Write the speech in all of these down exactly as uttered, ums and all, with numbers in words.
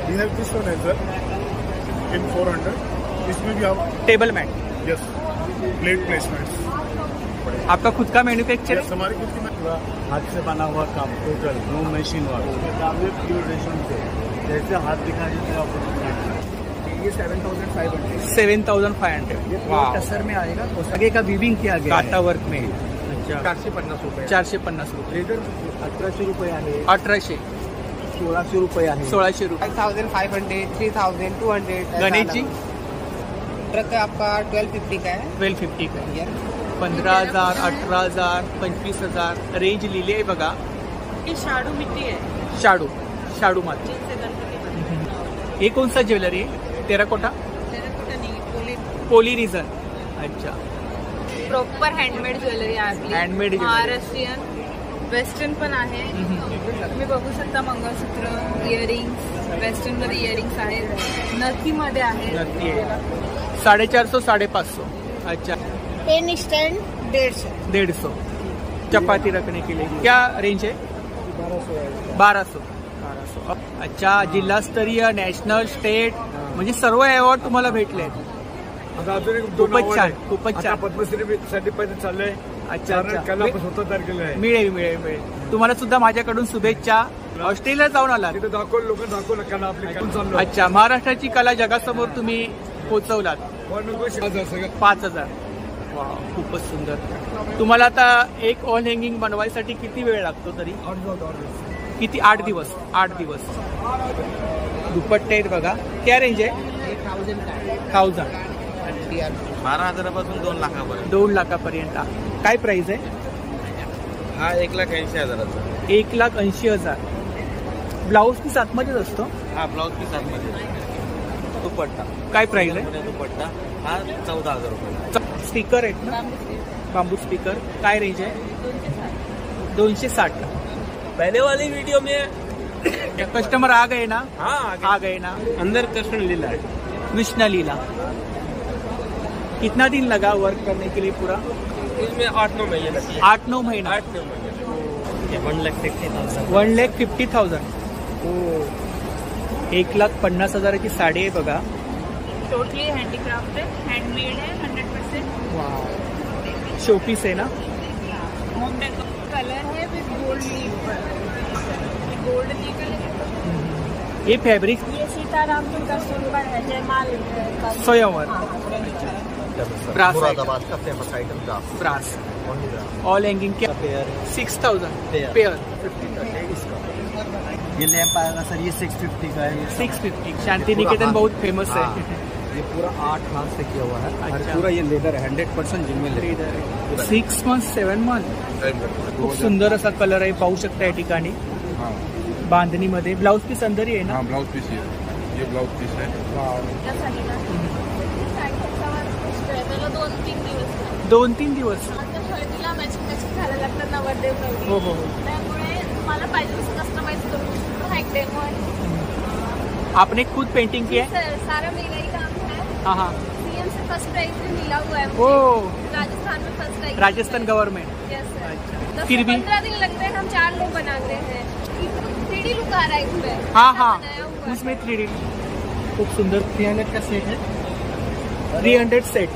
We have this one as well in four hundred. इसमें भी आप table mat, yes, plate placements आपका खुद का मैन्युफैक्चर है? हमारी खुद की पूरा हाथ से बना हुआ काम, टोटल नो मशीन वर्क। काम है प्योर रेशम से, जैसे हाथ दिखा दीजिए आपको। ये seven thousand five hundred seven thousand five hundred ये टसर में आएगा। आगे का वीविंग किया गया है। काटा वर्क में। अच्छा, चारशे पन्नास रुपये चारशे पन्नास रुपये लेदर अठराशे रुपये आहे, अठराशे सोळाशे रुपये आहे, सोळाशे रुपये five thousand five hundred three thousand two hundred. Ganesh ji truck आपका ट्वेल्व फिफ्टी का है। ट्वेल्व फिफ्टी का है। पंधरा हजार अठरा हजार पंचवीस हजार रेंज लिहिली आहे बघा। ये शाडू मिट्टी है, शाडू शाडू माती। जिनसे गणपति बनते हैं। ये कौन सा ज्वेलरी है? टेराकोटा टेराकोटा नहीं, पोली पोली रिझन। अच्छा, प्रॉपर हँडमेड ज्वेलरी आहे आपली। हँडमेड ज्वेलरी, महाराष्ट्रीयन वेस्टर्न पण आहे। तुम्ही बघू शकता मंगळसूत्र, इयरिंग्स, वेस्टर्न मध्ये इयरिंग्स आहेत, नथी मध्ये आहे। नक्की आहे। साडेचार सौ साढ़े पाँच सौ। अच्छा, पेन स्टैंड डेढ़ सौ डेढ़ सौ चपाती रखने के लिए क्या रेंज है? बारह सौ बारह सौ। अच्छा, जिल्हा स्तरीय, नॅशनल, स्टेट म्हणजे सर्व अवॉर्ड तुम्हाला भेटले आहेत। खूपच छान, खूपच छान। पद्मश्री सर्टिफाईड चाललंय। अच्छा अच्छा, कला आपण स्वतः तयार केलं आहे। मिळेल मिळेल मिळेल। तुम्हाला सुद्धा माझ्याकडून शुभेच्छा। ऑस्ट्रेलिया जाऊन आलात? तिथे दाखवलं, लोक दाखवलं कला आपली चाललो। अच्छा, महाराष्ट्राची कला जगासमोर तुम्ही पोहोचवलात। पाच हजार वा, खूपच सुंदर। तुम्हाला आता एक ऑल हँगिंग बनवायसाठी किती वेळ लागतो तरी? किती? आठ दिवस आठ दिवस दुपट्टे आहेत बघा। क्या रेंज आहे? थाउजंड बारा हजारापासून दोन लाखापर्यंत। दोन लाखापर्यंत काय प्राइस आहे? हा एक लाख ऐंशी हजाराचा। एक लाख ऐंशी हजार। ब्लाऊज पीस आतमध्येच असतो? हा ब्लाऊज पीस आतमध्ये। दुपट्टा काय प्राइस आहे? दुपट्टा हा चौदा हजार रुपये। स्पीकर आहेत ना, बांबू स्पीकर, काय रेंज आहे? दोनशे साठ। पहले वाली वीडियो में कस्टमर आ गए ना? हाँ आ गए ना। अंदर कृष्ण लीला है, कृष्ण लीला। कितना दिन लगा वर्क करने के लिए पूरा? इसमें आठ नौ महीने लगती है। आठ नौ महीना। आठ नौ महीने। One lakh fifty thousand. One lakh fifty thousand. एक लाख पन्नास हजाराची साडी आहे बघा। टोटली हँडीक्राफ्ट है, हँडमेड है, हंड्रेड परसेंट शोपीस है ना। होम डेकोर कलर है विद गोल्ड लीफ पर, गोल्ड लीफ कलर। ये फैब्रिक ये सीताराम जी का सुंदर है, जयमाल का स्वयंवर ब्रास है। मुरादाबाद का फेमस आइटम का ब्रास ऑल हैंगिंग क्या? Six thousand pair. ये लैंप आएगा सर, ये सिक्स फिफ्टी का है। Six fifty. शांति निकेतन बहुत फेमस है। ये पूरा आठ हाथ से किया हुआ है। अच्छा। और पूरा ये लेदर है, hundred percent genuine leather. Six month seven month खूप सुंदर असा कलर आहे, पाहू शकता या ठिकाणी बांधणीमध्ये। ब्लाउज पीस अंदर आहे ना? ब्लाउज पीस है, ये ब्लाउज पीस है। दोन तीन दिवस दोन तीन दिवस हळदीला मॅचिंग मॅचिंग घालायला लागतं नवरदेव नवरी। हो हो। त्यामुळे तुम्हाला पाहिजे तसं कस्टमाइज करू शकतो। हा एक डेमो आहे। आपने खुद पेंटिंग की है? सर सारा मेरा ही काम है। हाँ हाँ। सीएम से फर्स्ट प्राइज भी मिला हुआ है ओ, मुझे। राजस्थान में first prize. Rajasthan government. Yes sir. अच्छा। दस फिर से भी पंद्रह दिन लगते हैं, हम चार लोग बनाते हैं। थ्री डी लुक आ रहा है इसमें। हाँ हाँ, बनाया हुआ है। उसमें थ्री डी खूप सुंदर। थ्री हंड्रेड का सेट है, थ्री हंड्रेड सेट।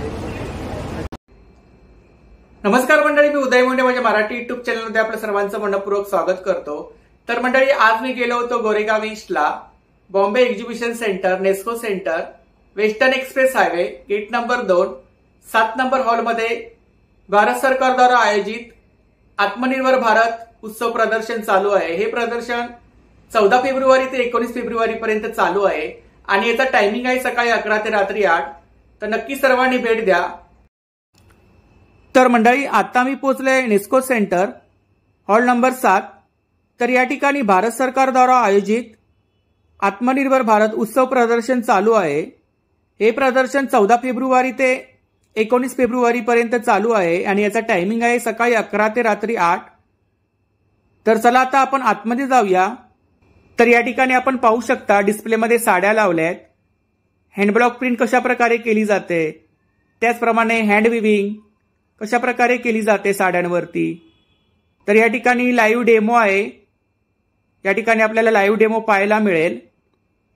नमस्कार मंडळी, मी उदय मोंडे माझ्या मराठी युट्यूब चॅनलमध्ये आपलं सर्वांचं मनपूर्वक स्वागत करतो। तर मंडळी, आज मी गेलो होतो गोरेगाव ईस्टला, Bombay exhibition centre, Nesco centre, western express highway, gate number दोन, सात नंबर हॉलमध्ये भारत सरकारद्वारा आयोजित आत्मनिर्भर भारत उत्सव प्रदर्शन चालू आहे। हे प्रदर्शन चौदा फेब्रुवारी ते एकोणीस फेब्रुवारी पर्यंत चालू आहे आणि याचा टायमिंग आहे सकाळी अकरा ते रात्री आठ। तर नक्की सर्वांनी भेट द्या। तर मंडळी, आता मी पोहोचले नेस्को सेंटर, हॉल नंबर सात। तर या ठिकाणी भारत सरकारद्वारा आयोजित आत्मनिर्भर भारत उत्सव प्रदर्शन चालू आहे। हे प्रदर्शन चौदा फेब्रुवारी ते एकोणीस फेब्रुवारी पर्यंत चालू आहे आणि याचा टायमिंग आहे सकाळी अकरा ते रात्री आठ। तर चला आता आपण आतमध्ये जाऊया। तर या ठिकाणी आपण पाहू शकता डिस्प्लेमध्ये साड्या लावल्यात। हँडब्लॉक प्रिंट कशा प्रकारे केली जाते, त्याचप्रमाणे हँड विविंग कशा प्रकारे केली जाते साड्यांवरती। तर या ठिकाणी लाईव्ह डेमो आहे, या ठिकाणी आपल्याला लाईव्ह डेमो पाहायला मिळेल।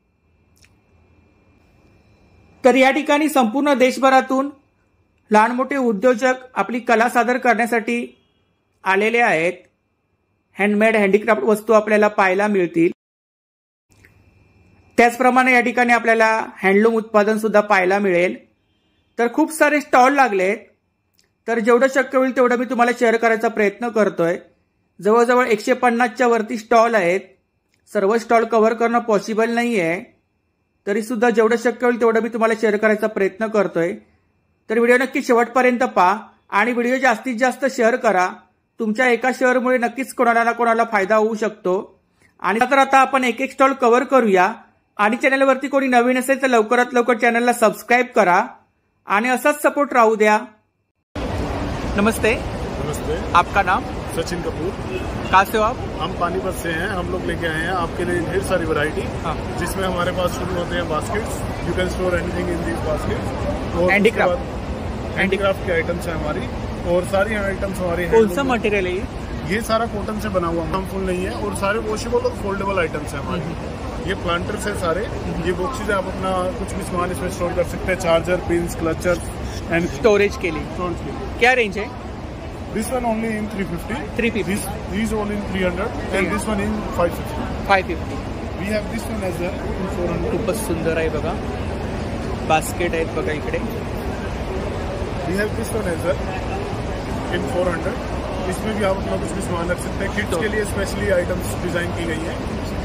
तर या ठिकाणी संपूर्ण देशभरातून लहान मोठे उद्योजक आपली कला सादर करण्यासाठी आलेले आहेत. हँडमेड हँडीक्राफ्ट वस्तू आपल्याला पाहायला मिळतील. त्याचप्रमाणे या ठिकाणी आपल्याला हँडलूम उत्पादन सुद्धा पाहायला मिळेल. तर खूप सारे स्टॉल लागलेत. तर जेवढं शक्य होईल तेवढं मी तुम्हाला शेअर करायचा प्रयत्न करतोय. जवळजवळ एकशे पन्नासच्या वरती स्टॉल आहेत. सर्व स्टॉल कव्हर करणं पॉसिबल नाही आहे. तरी सुद्धा जेवढं शक्य होईल तेवढं मी तुम्हाला शेअर करायचा प्रयत्न करतोय. तर व्हिडिओ नक्की शेवटपर्यंत पहा आणि व्हिडिओ जास्तीत जास्त शेअर करा. तुमच्या एका शेअरमुळे नक्कीच कोणाला ना कोणाला फायदा होऊ शकतो. आणि तर आता आपण एक एक स्टॉल कव्हर करूया. आणि चॅनलवरती कोणी नवीन असेल तर लवकरात लवकर चॅनलला सबस्क्राईब करा आणि असाच सपोर्ट राहू द्या. नमस्ते. नमस्ते. आपका नाम? सचिन कपूर. कहाँ से हो आप? हम पानीपत से हैं. हम लोग लेके आए हैं आपके लिए ढेर सारी वैरायटी, जिसमें हमारे पास शुरू होते हैं baskets. You can store anything in these baskets. और हैंडीक्राफ्ट हैंडीक्राफ्ट के आइटम्स हैं हमारी, और सारी आइटम्स हमारी. कौन सा मटेरियल है ये? ये सारा कॉटन से बना हुआ हार्मफुल नहीं है, और सारे वॉशेबल और फोल्डेबल आइटम्स हैं हमारे. ये प्लांटर्स है सारे. ये बॉक्सेज आप अपना कुछ भी सामान इसमें स्टोर कर सकते हैं. Charger, pins, clutcher and storage के लिए. स्टोरेज के लिए. क्या रेंज है? This one only in three fifty. three fifty. This, these all in three hundred. And this one in five fifty. five fifty. We have this one as well in four hundred. खूपच सुंदर आहे बघा. Basket आहेत बघा इकडे. We have this one as well in four hundred. इसमें भी आप अपना कुछ भी सामान रख सकते हैं. किड्स के लिए स्पेशली आइटम्स डिजाइन की गई है.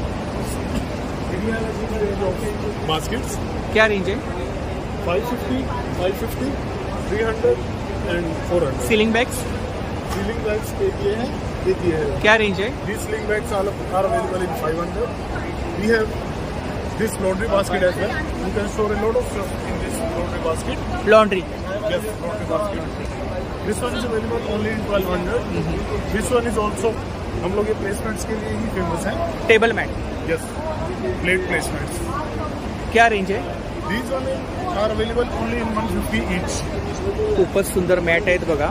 बास्केट्स क्या रेंज है? five fifty, five fifty, three hundred and four hundred. Sealing bags? Sealing bags एक ये है, एक ये है. क्या रेंज है? These sling bags are are available in five hundred. We have this laundry basket as well. You can store a lot of stuff in this laundry basket. Laundry. Yes, laundry basket. This one is available only in twelve hundred. This one is also, हम लोग ये placements के लिए ही famous हैं. Table mat. Yes, plate placements. क्या range है? These one are available only in one fifty each. खूपच सुंदर मॅट आहेत बघा.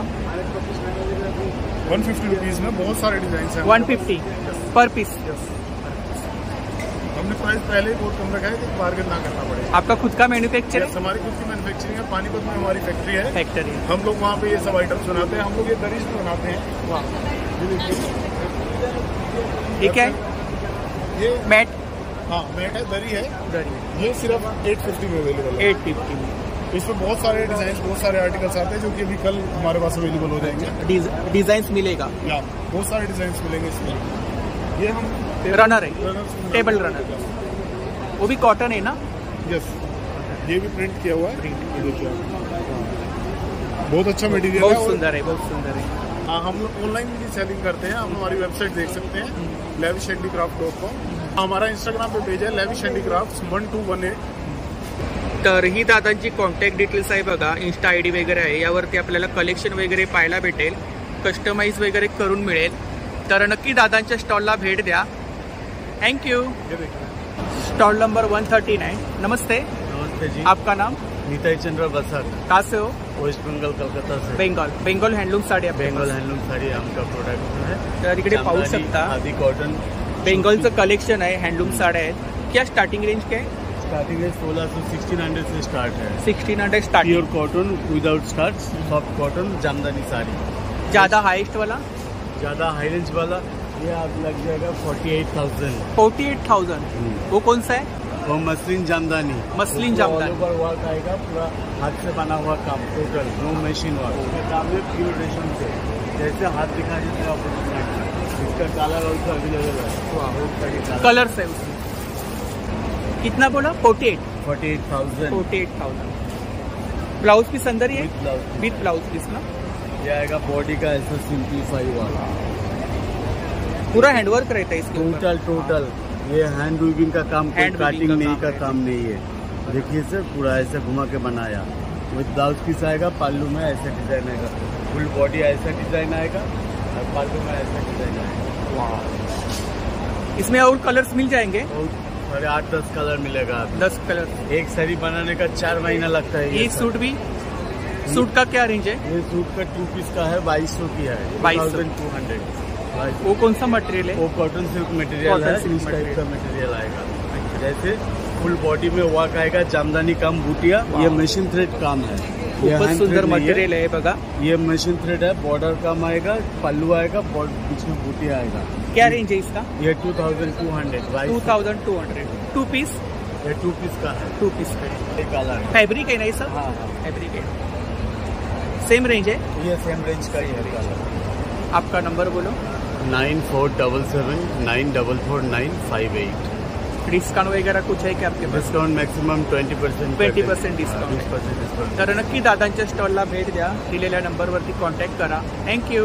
one fifty रुपीज में बहुत सारे डिजाइन हैं. one fifty per piece. हमने प्राइस पहले ही बहुत कम रखा है कि बार्गेन ना करना पड़े. आपका खुद का मैन्युफैक्चर है? हमारी खुद की मैन्युफैक्चरिंग है. पानीपत में हमारी फैक्ट्री है. फैक्ट्री. हम लोग वहाँ पे ये सब आइटम्स बनाते हैं. हम लोग ये दरीज भी बनाते हैं. वाह. ये क्या है? ये मैट. हाँ, मैट है, दरी है. दरी. ये सिर्फ eight fifty में अवेलेबल है. eight fifty में. इसमें बहुत सारे डिजाइन, बहुत सारे आर्टिकल्स आते हैं जो कि अभी कल हमारे पास अवेलेबल हो जाएंगे. डिजाइन मिलेगा? या बहुत सारे डिजाइन मिलेंगे इसमें. ये हम रनर है, टेबल रनर. वो भी कॉटन है ना? यस. ये भी प्रिंट किया हुआ है. ये देखिए बहुत अच्छा मटेरियल है. बहुत सुंदर है, बहुत सुंदर है. हाँ, हम लोग ऑनलाइन भी सेलिंग करते हैं. आप हमारी वेबसाइट देख सकते हैं, लेविश हैंडीक्राफ्ट डॉट कॉम. हमारा इंस्टाग्राम पे पेज है lavish handicraft one two one eight. तर ही दादांची कॉन्टॅक्ट डिटेल्स आहे बघा. इन्स्टा आय डी वगैरे आहे. यावरती आपल्याला कलेक्शन वगैरे पाहायला भेटेल. कस्टमाइज वगैरे करून मिळेल. तर नक्की दादांच्या स्टॉलला भेट द्या. Thank you. Stall number one thirty-nine. नमस्ते. नमस्ते जी. आपका नाम? नीताई चंद्र बसर. कहाँ से हो? वेस्ट बंगाल, कलकत्ता से. बेंगॉल. बेंगॉल हँडलूम साडी. बेंगॉल हँडलूम साडी आमचा प्रोडक्ट है. तर इकडे पाहू शकता आदि कॉटन बेंगॉलचं कलेक्शन आहे. हँडलूम साड्या आहेत. क्या स्टार्टिंग रेंज क्या है? स्टार्टिंग रेंज सोलह सौ सिक्सटीन हंड्रेड से स्टार्ट है. Sixteen hundred starting. Pure cotton without starch, soft cotton, jamdani sari. ज्यादा हाईएस्ट वाला? ज़्यादा हाई रेंज वाला ये आप लग जाएगा forty eight thousand. Forty eight thousand. वो कौन सा है? वो muslin jamdani. Muslin jamdani. All over work आएगा, पूरा हाथ से बना हुआ काम, टोटल नो मशीन वर्क. उसके काम में प्योर रेशम से जैसे हाथ दिखा देते हैं. इसका कलर ऑल्सो अवेलेबल है. कलर्स है उसमें. कितना बोला? Forty eight. Forty eight thousand. Forty eight thousand. Blouse piece अंदर ही है? विथ ब्लाउज पीस ना? ये आएगा बॉडी का ऐसा सिंप्लीफाई वाला. पूरा हैंडवर्क रहता है इसके ऊपर. टोटल टोटल ये हैंड वीविंग का काम, कोई Hand काटिंग weaving का नहीं काम का है. काम नहीं है. देखिए सर, पूरा ऐसे घुमा के बनाया. विद ब्लाउज पीस आएगा. पाल्लू में ऐसा डिजाइन आएगा. फुल बॉडी ऐसा डिजाइन आएगा और पाल्लू में ऐसा डिजाइन आएगा. इसमें और कलर्स मिल जाएंगे? और साढ़े आठ दस कलर मिलेगा आपको. दस कलर. एक साड़ी बनाने का चार महीना लगता है. ये सूट भी? सूट का क्या रेंज है? ये सूट का टू पीस का है, बाईस सौ की है. बाईस सौ. Two hundred. वो कौन सा मटेरियल है? वो कॉटन सिल्क मटेरियल Cotton है. silk इस टाइप का मटेरियल आएगा. जैसे फुल बॉडी में वर्क आएगा, जामदानी काम बूटिया। ये मशीन थ्रेड काम है, ये खूपच hand सुंदर thread नहीं है। मटेरियल आहे बघा। ये मशीन थ्रेड है, बॉर्डर काम आएगा, पल्लू आएगा, बीच में बूटिया आएगा। क्या रेंज है इसका? ये two thousand two hundred two thousand two hundred two piece ये टू पीस का है, टू पीस का ये काला है। फैब्रिक है ना ये सब? हाँ हाँ, फैब्रिक है। सेम रेंज है? ये सेम रेंज का ही है काला। आपका नंबर बोलो। Nine four double seven nine double four nine five eight. Discount वगैरह कुछ आहे की आपके पास? Discount maximum twenty percent twenty percent discount वीस पर्सेंट डिस्काउंट। तर नक्की दादांच्या स्टॉलला भेट द्या, दिलेल्या नंबरवरती कॉन्टॅक्ट करा। Thank you.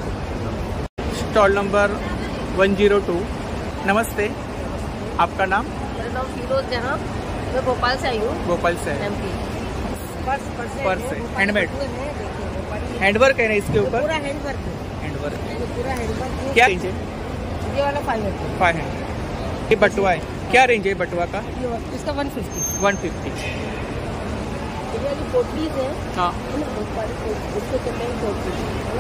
Stall number one zero two. नमस्ते, आपका नाम? मेरा नाम फिरोज जहाँ, मैं भोपाल से आई हूँ। भोपाल से है। एमपी। पर्स पर्स पर्स है, भोपाल हैंडमेड। में है, देखिए, भोपाल में। हैंडवर्क है ना इसके ये ऊपर? पूरा हैंडवर्क है, हैंडवर्क। ये पूरा हैंडवर्क है। क्या रेंज है? ये वाला फाइव हंड्रेड। Five hundred. ये बटुआ है, क्या रेंज है बटुआ का? ये वाला- इसका वन फिफ्टी। One fifty. ये वाली पोटलीज है, हाँ, है ना, भोपाल पोट- उसको कहते हैं पोटली।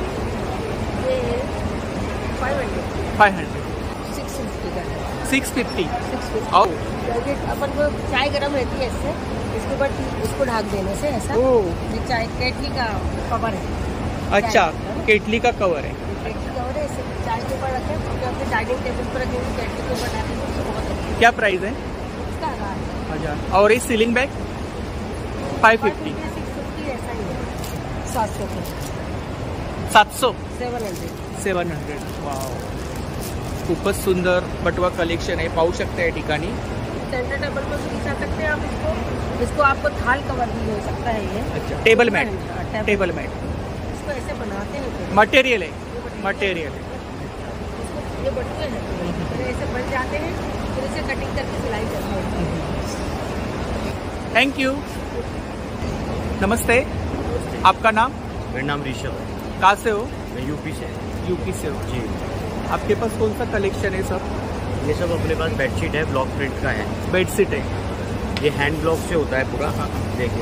ये है five hundred. Five hundred. Six fifty का है, सिक्स फिफ्टी। Six fifty. और ये अपन को चाय गर्म रहती है इससे, इसके बाद इसको ढक देने से ऐसा। ओ, ये चाय केटली का कवर है। अच्छा, केटली का कवर है। केटली कवर है, इसे चाय के ऊपर रखें, क्योंकि अपने डाइनिंग टेबल पर रखेंगे, केटली के ऊपर रखेंगे तो बहुत अच्छा। क्या प्राइस है? इसका हजार है। हजार। और ये sling bag? Five fifty. Six fifty ऐसा ही है। सात सौ के सात सौ। Seven hundred. Seven hundred. Wow, खूपच सुंदर बटवा कलेक्शन आहे, पाहू शकता या ठिकाणी। सेंटर टेबल पर भी बिछा सकते हैं आप इसको। इसको आपको थाल कवर भी हो सकता है ये। अच्छा, टेबल मैट। हाँ, टेबल टेबल मैट इसको ऐसे बनाते हैं। मटेरियल है, मटेरियल है। इसको ये बटुए हैं, फिर ऐसे बन जाते हैं, फिर इसे कटिंग करके सिलाई करते हैं। Thank you. नमस्ते, आपका नाम? मेरा नाम ऋषभ है, कहाँ से हो? मैं यूपी से। यूपी से हो। जी, आपके पास कौन सा कलेक्शन है सर? ये सब अपने पास बेडशीट है, ब्लॉक प्रिंट का है। बेडशीट है। ये हैंड ब्लॉक से होता है पूरा। देखिए,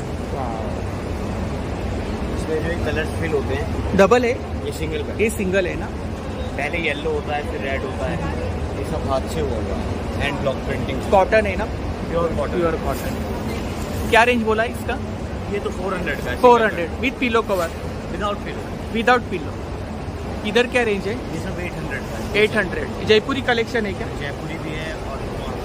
इसमें जो कलर्स फिल होते हैं। डबल है? ये सिंगल का, ये सिंगल है ना? पहले येलो होता है, फिर रेड होता है। ये सब हाथ से हुआ हुआ है, हैंड ब्लॉक प्रिंटिंग, कॉटन है ना? Pure cotton. Pure cotton. क्या रेंज बोला है इसका? ये तो फोर हंड्रेड का है। Four hundred with pillow cover, without pillow. Without pillow. इधर क्या रेंज है? ये सब एट हंड्रेड का है। Eight hundred. जयपुरी कलेक्शन है क्या? जयपुरी भी है और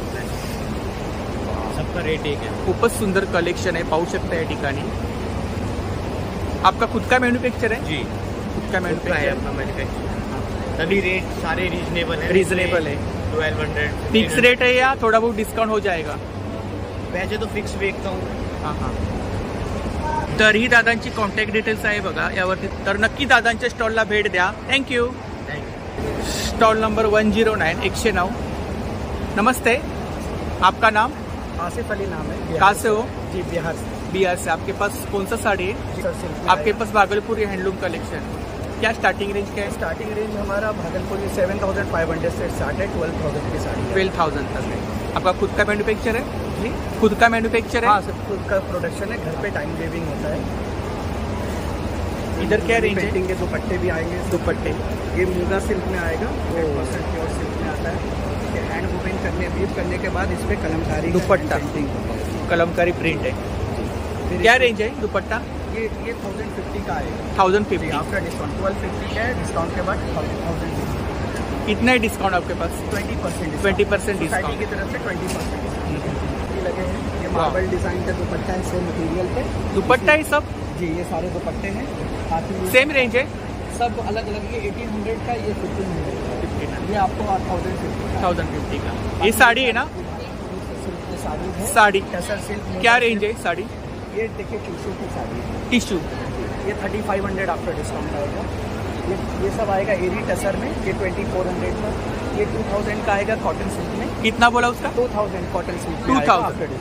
सबका रेट एक है। खूपच सुंदर कलेक्शन आहे, पाहू शकता या ठिकाणी। आपका खुद का मैन्युफैक्चर है? जी, खुद का है मैन्युफैक्चर। अपना मैन्युफैक्चर। तभी रेट सारे रीजनेबल है। रीजनेबल है। ट्वेल्व हंड्रेड फिक्स रेट है या थोड़ा बहुत डिस्काउंट हो जाएगा? वैसे तो फिक्स बेचता हूँ। हां हां। तर ही दादांची कॉन्टॅक्ट डिटेल्स आहे बघा यावरती, तर नक्की दादांच्या स्टॉलला भेट द्या। Thank you. Stall number one zero nine, एकशे नौ। नमस्ते, आपका नाम? आसिफ अली नाम है। कहाँ से हो? जी, बिहार से। बिहार से। आपके पास कौन सा साड़ी है? जी, सर, सिल्क में आपके पास भागलपुरी हैंडलूम कलेक्शन। क्या स्टार्टिंग रेंज क्या है? स्टार्टिंग रेंज हमारा भागलपुर में सेवन थाउजेंड फाइव हंड्रेड से स्टार्ट है, ट्वेल्व थाउजेंड की साड़ी है। ट्वेल्व थाउजेंड तक है। आपका खुद का मैन्युफैक्चर है? जी, खुद का मैन्युफैक्चर है? हाँ सर, खुद का प्रोडक्शन है, घर पे टाइम वेविंग होता है। इधर क्या रेंज है? पेंटिंग के दुपट्टे भी आएंगे। दुपट्टे। ये मूगा सिल्क में आएगा, हंड्रेड परसेंट प्योर सिल्क में आता है। ये हैंड वूविंग करने वीव करने के बाद इस पे कलमकारी का दुपट्टा। पेंटिंग होता है। कलमकारी प्रिंट है। फिर क्या इसमें- रेंज है दुपट्टा? ये ये थाउजेंड फिफ्टी का आएगा। थाउजेंड जी, fifty. After discount twelve fifty का है, डिस्काउंट के बाद थाउजेंड फिफ्टी। कितना है डिस्काउंट आपके पास? Twenty percent twenty percent society discount की तरफ से ट्वेंटी परसेंट लगे हैं। ये मार्बल डिजाइन का दुपट्टा है, सेम मटेरियल पे। दुपट्टा है सब? जी, ये सारे दुपट्टे हैं। बाकी ये सेम रेंज है? सब अलग अलग। ये एटीन हंड्रेड का, ये फिफ्टीन हंड्रेड का, ये आपको थाउजेंड फिफ्टी थाउजेंड फिफ्टी का। ये साड़ी है ना? सिल्क की साड़ी है। साड़ी। टसर सिल्क। क्या रेंज है साड़ी? ये देखिए टिश्यू की साड़ी है। टिश्यू। ये thirty five hundred after discount आएगा। ये ये सब आएगा एरी टसर में, ये ट्वेंटी फोर हंड्रेड का। ये टू थाउजेंड का आएगा कॉटन सिल्क में। कितना बोला उसका? Two thousand cotton silk two thousand.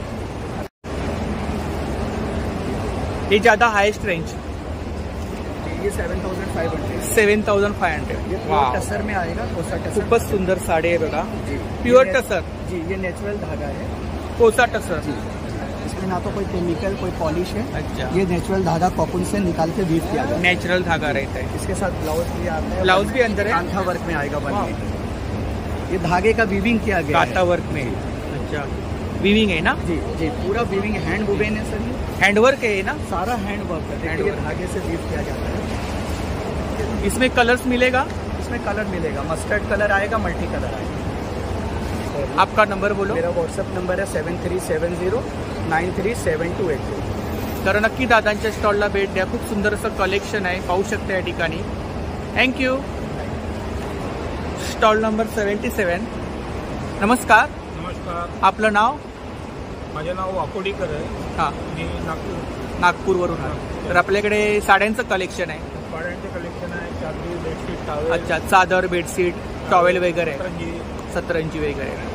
ये ज्यादा हाईएस्ट रेंज? ये seven thousand five hundred. Seven thousand five hundred. ये प्योर टसर में आएगा, कोसा टसर। खूपच सुंदर साड़ी आहे बघा, जी, प्युअर ये- टसर। जी, ये नेचुरल धागा है। कोसा टसर। इसमें ना तो कोई केमिकल, कोई पॉलिश है। अच्छा। ये नेचुरल धागा कॉटन से निकाल के वीव किया गया है। नेचुरल धागा रहता है। इसके साथ ब्लाउज भी आता है। ब्लाउज भी अंदर है? कांथा वर्क में आएगा वाह। बन। ये धागे का वीविंग किया गया है। काता वर्क में। अच्छा। वीविंग है ना? जी जी पूरा वीविंग हैंड वुवेन है सर, ये हैंडवर्क है ना? सारा हैंड वर्क है, देखिए ये धागे से वीव किया जाता है। इसमें कलर्स मिलेगा? इसमें कलर मिलेगा, मस्टर्ड कलर आएगा, मल्टी कलर आएगा। आपका नंबर बोलो। मेरा व्हॉट्सअप नंबर आहे seven three seven zero nine three seven two eight two. तर नक्की दादांच्या स्टॉलला भेट द्या, खूप सुंदर असं कलेक्शन आहे, पाहू शकता या ठिकाणी। Thank you. Stall number seventy seven. नमस्कार, नमस्कार, आपलं नाव? माझे नाव वाकोडीकर आहे, हां, मी नागपूर नागपूरवरून आलो। तर आपल्याकडे साड्यांचं कलेक्शन आहे। साड्यांचे कलेक्शन आहे, चादरी, बेडशीट, टॉवेल, अच्छा, चादर, बेडशीट, टॉवेल वगैरे, सतरंजी, सतरंजी वगैरे,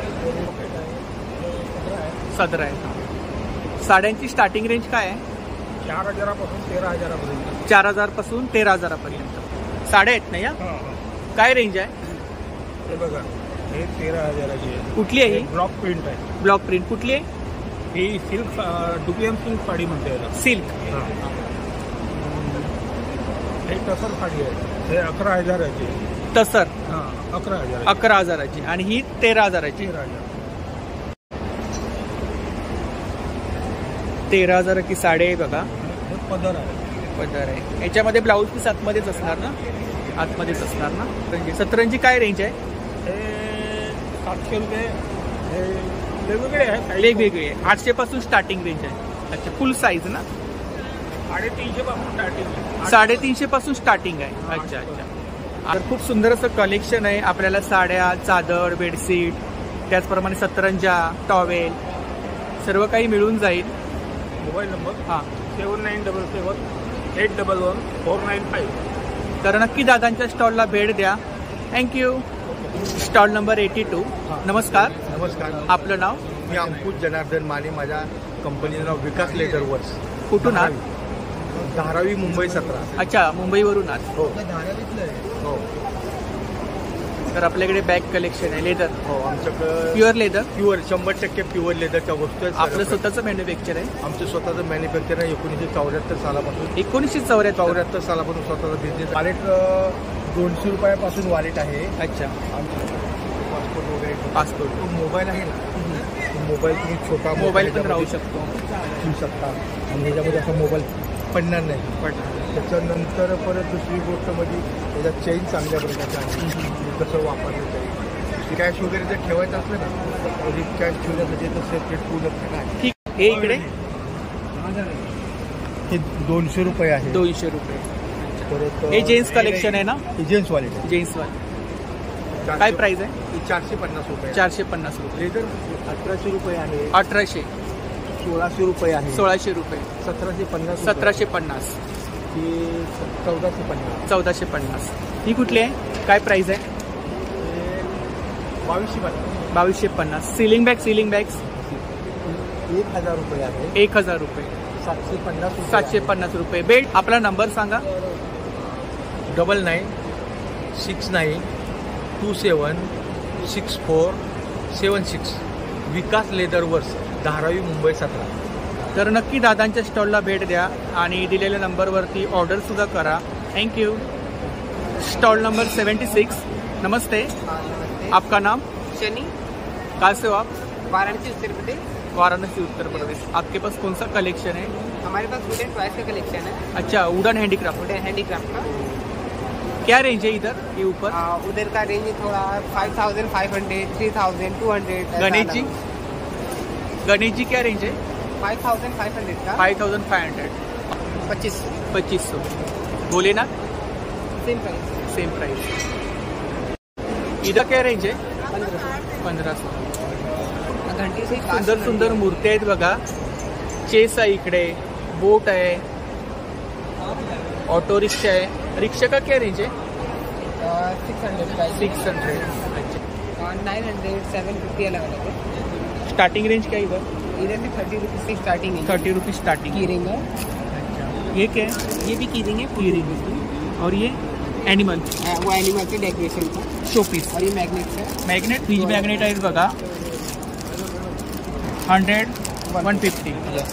सदर आहे। साड्यांची स्टार्टिंग रेंज काय आहे? चार हजारापासून तेरा हजारापर्यंत। चार हजार पासून तेरा हजारापर्यंत साड्या आहेत ना या? काय रेंज आहे? हे बघा, हे तेरा हजाराची आहे। कुठली आहे ही? ब्लॉक प्रिंट आहे। ब्लॉक प्रिंट कुठली आहे? ही सिल्क, डुप्लियम सिल्क साडी म्हणते याला। सिल्क। हे टसर साडी आहे, हे अकरा हजाराची आहे। तसर हां, अकरा हजार अकरा हजाराची आणि ही तेरा हजाराची। तेरा हजार तेरा हजाराची साडी आहे बघा, हे पदर आहे। पदर आहे। याच्यामध्ये ब्लाऊज पीस आतमध्येच असणार ना? आतमध्येच असणार ना? सतरंजी, सतरंजी काय रेंज आहे? हे सातशे रुपये, हे वेगवेगळे आहे, वेगवेगळी आहे। आठशे पासून स्टार्टिंग रेंज आहे। अच्छा, फुल साईज ना? साडेतीनशे पासून स्टार्टिंग आहे। साडेतीनशे पासून स्टार्टिंग आहे। अच्छा अच्छा। तर खूप सुंदर असं कलेक्शन आहे। आपल्याला साड्या, चादर, बेडशीट, त्याचप्रमाणे सतरंजा, टॉवेल सर्व काही मिळून जाईल। मोबाईल नंबर हां, seven nine double seven eight double one four nine five. तर नक्की दादांच्या स्टॉलला भेट द्या। Thank you. Stall number eighty two. नमस्कार, नमस्कार, आपलं नाव? मी अंकुश जनार्दन माने, माझ्या कंपनीचं नाव विकास लेदर वर्क्स। कुठून आहात? धारावी, मुंबई सतरा। अच्छा, मुंबईवरून आहात? हो हो तर आपल्याकडे बॅग कलेक्शन आहे, लेदर, हो आमच्याकडं प्युअर लेदर, प्युअर शंभर टक्के प्युअर लेदरच्या वस्तू आहेत। आपलं स्वतःचं मॅन्युफॅक्चर आहे? आमचं स्वतःचं मॅन्युफॅक्चर आहे। एकोणीसशे चौऱ्याहत्तर सालापासून एकोणीसशे चौऱ्याहत्तर चौऱ्याहत्तर सालापासून स्वतःचा बिझनेस। वॉलेट दोनशे रुपयापासून वॉलेट आहे। अच्छा, पासपोर्ट वगैरे, पासपोर्ट, तो मोबाईल आहे ना, तो मोबाईल तुम्ही छोटा मोबाईल पण राहू शकतो, ठेवू शकता आणि ह्याच्यामध्ये असा मोबाईल पडणार नाही। पण त्याच्यानंतर परत दुसरी गोष्ट म्हणजे त्याच्यात चेन चांगल्या प्रकारचा आहे, कसं वापरलं तरी। कॅश वगैरे जर ठेवायचं असलं ना, तरी कॅश ठेवण्यासाठी तर सेपरेट पूल आहे। ठीक, हे इकडे हे दोनशे रुपये आहे। दोनशे रुपये। परत हे जेंट्स कलेक्शन आहे ना? हे जेंट्स वाले आहे। जेंट्स वाले काय प्राइस आहे? हे चारशे पन्नास रुपये। चारशे पन्नास रुपये। लेदर अठराशे रुपये आहे। अठराशे, सोळाशे रुपये आहे। सोळाशे रुपये, सतराशे पन्नास रुपये. सतराशे पन्नास, ही चौदाशे पन्नास, चौदाशे पन्नास। ही कुठली आहे? काय प्राइस आहे? बावीसशे पन्नास, बावीसशे पन्नास। सिलिंग बॅग, सिलिंग बॅग्स एक हजार रुपये आहे। एक हजार रुपये, सातशे पन्नास रुपये सातशे आहे. पन्नास रुपये। बेड, आपला नंबर सांगा? Double nine six nine two seven six four seven six. Vikas leather works, Dharavi, Mumbai सतरा। तर नक्की दादांच्या स्टॉलला भेट द्या आणि दिलेल्या नंबरवरती ऑर्डर सुद्धा करा। Thank you. Stall number seventy six. नमस्ते, आपका नाम? शनि, कहाँ से हो आप? वाराणसी उत्तर प्रदेश। वाराणसी उत्तर प्रदेश। आपके पास कौन सा कलेक्शन है? हमारे पास वुडन टॉयज का कलेक्शन है, अच्छा, वुडन हैंडीक्राफ्ट। वुडन हैंडीक्राफ्ट का। क्या रेंज है इधर ये ऊपर? आ, उधर का रेंज थोड़ा five thousand five hundred three thousand two hundred. Ganesh ji, Ganesh ji क्या रेंज है? फाइव थाउजेंड फाइव हंड्रेड का फाइव थाउजेंड फाइव हंड्रेड, पच्चीस पच्चीस सौ। बोले ना, सेम प्राइस, सेम प्राइस। इधर क्या रेंज है? पंद्रह सौ। पंधरा सौ। घंटी से सुंदर सुंदर मूर्ती आहेत बघा। चेस आहे इकडे, बोट आहे, ऑटो रिक्शा आहे। रिक्शा का क्या रेंज है? सिक्स हंड्रेड का, सिक्स हंड्रेड। अच्छा, नाइन हंड्रेड सेवन फिफ्टी अलग अलग है। स्टार्टिंग रेंज क्या है इधर? इधर से थर्टी रुपीज से स्टार्टिंग है। Thirty rupees starting. की रिंग है, ये क्या है? ये भी की रिंग है, की रिंग। और ये एनिमल, वो एनिमल के डेकोरेशन का शोपीस। और ये मैग्नेट है। मॅग्नेट, फ्रीज मॅग्नेट आहेत बघा। Hundred, one fifty.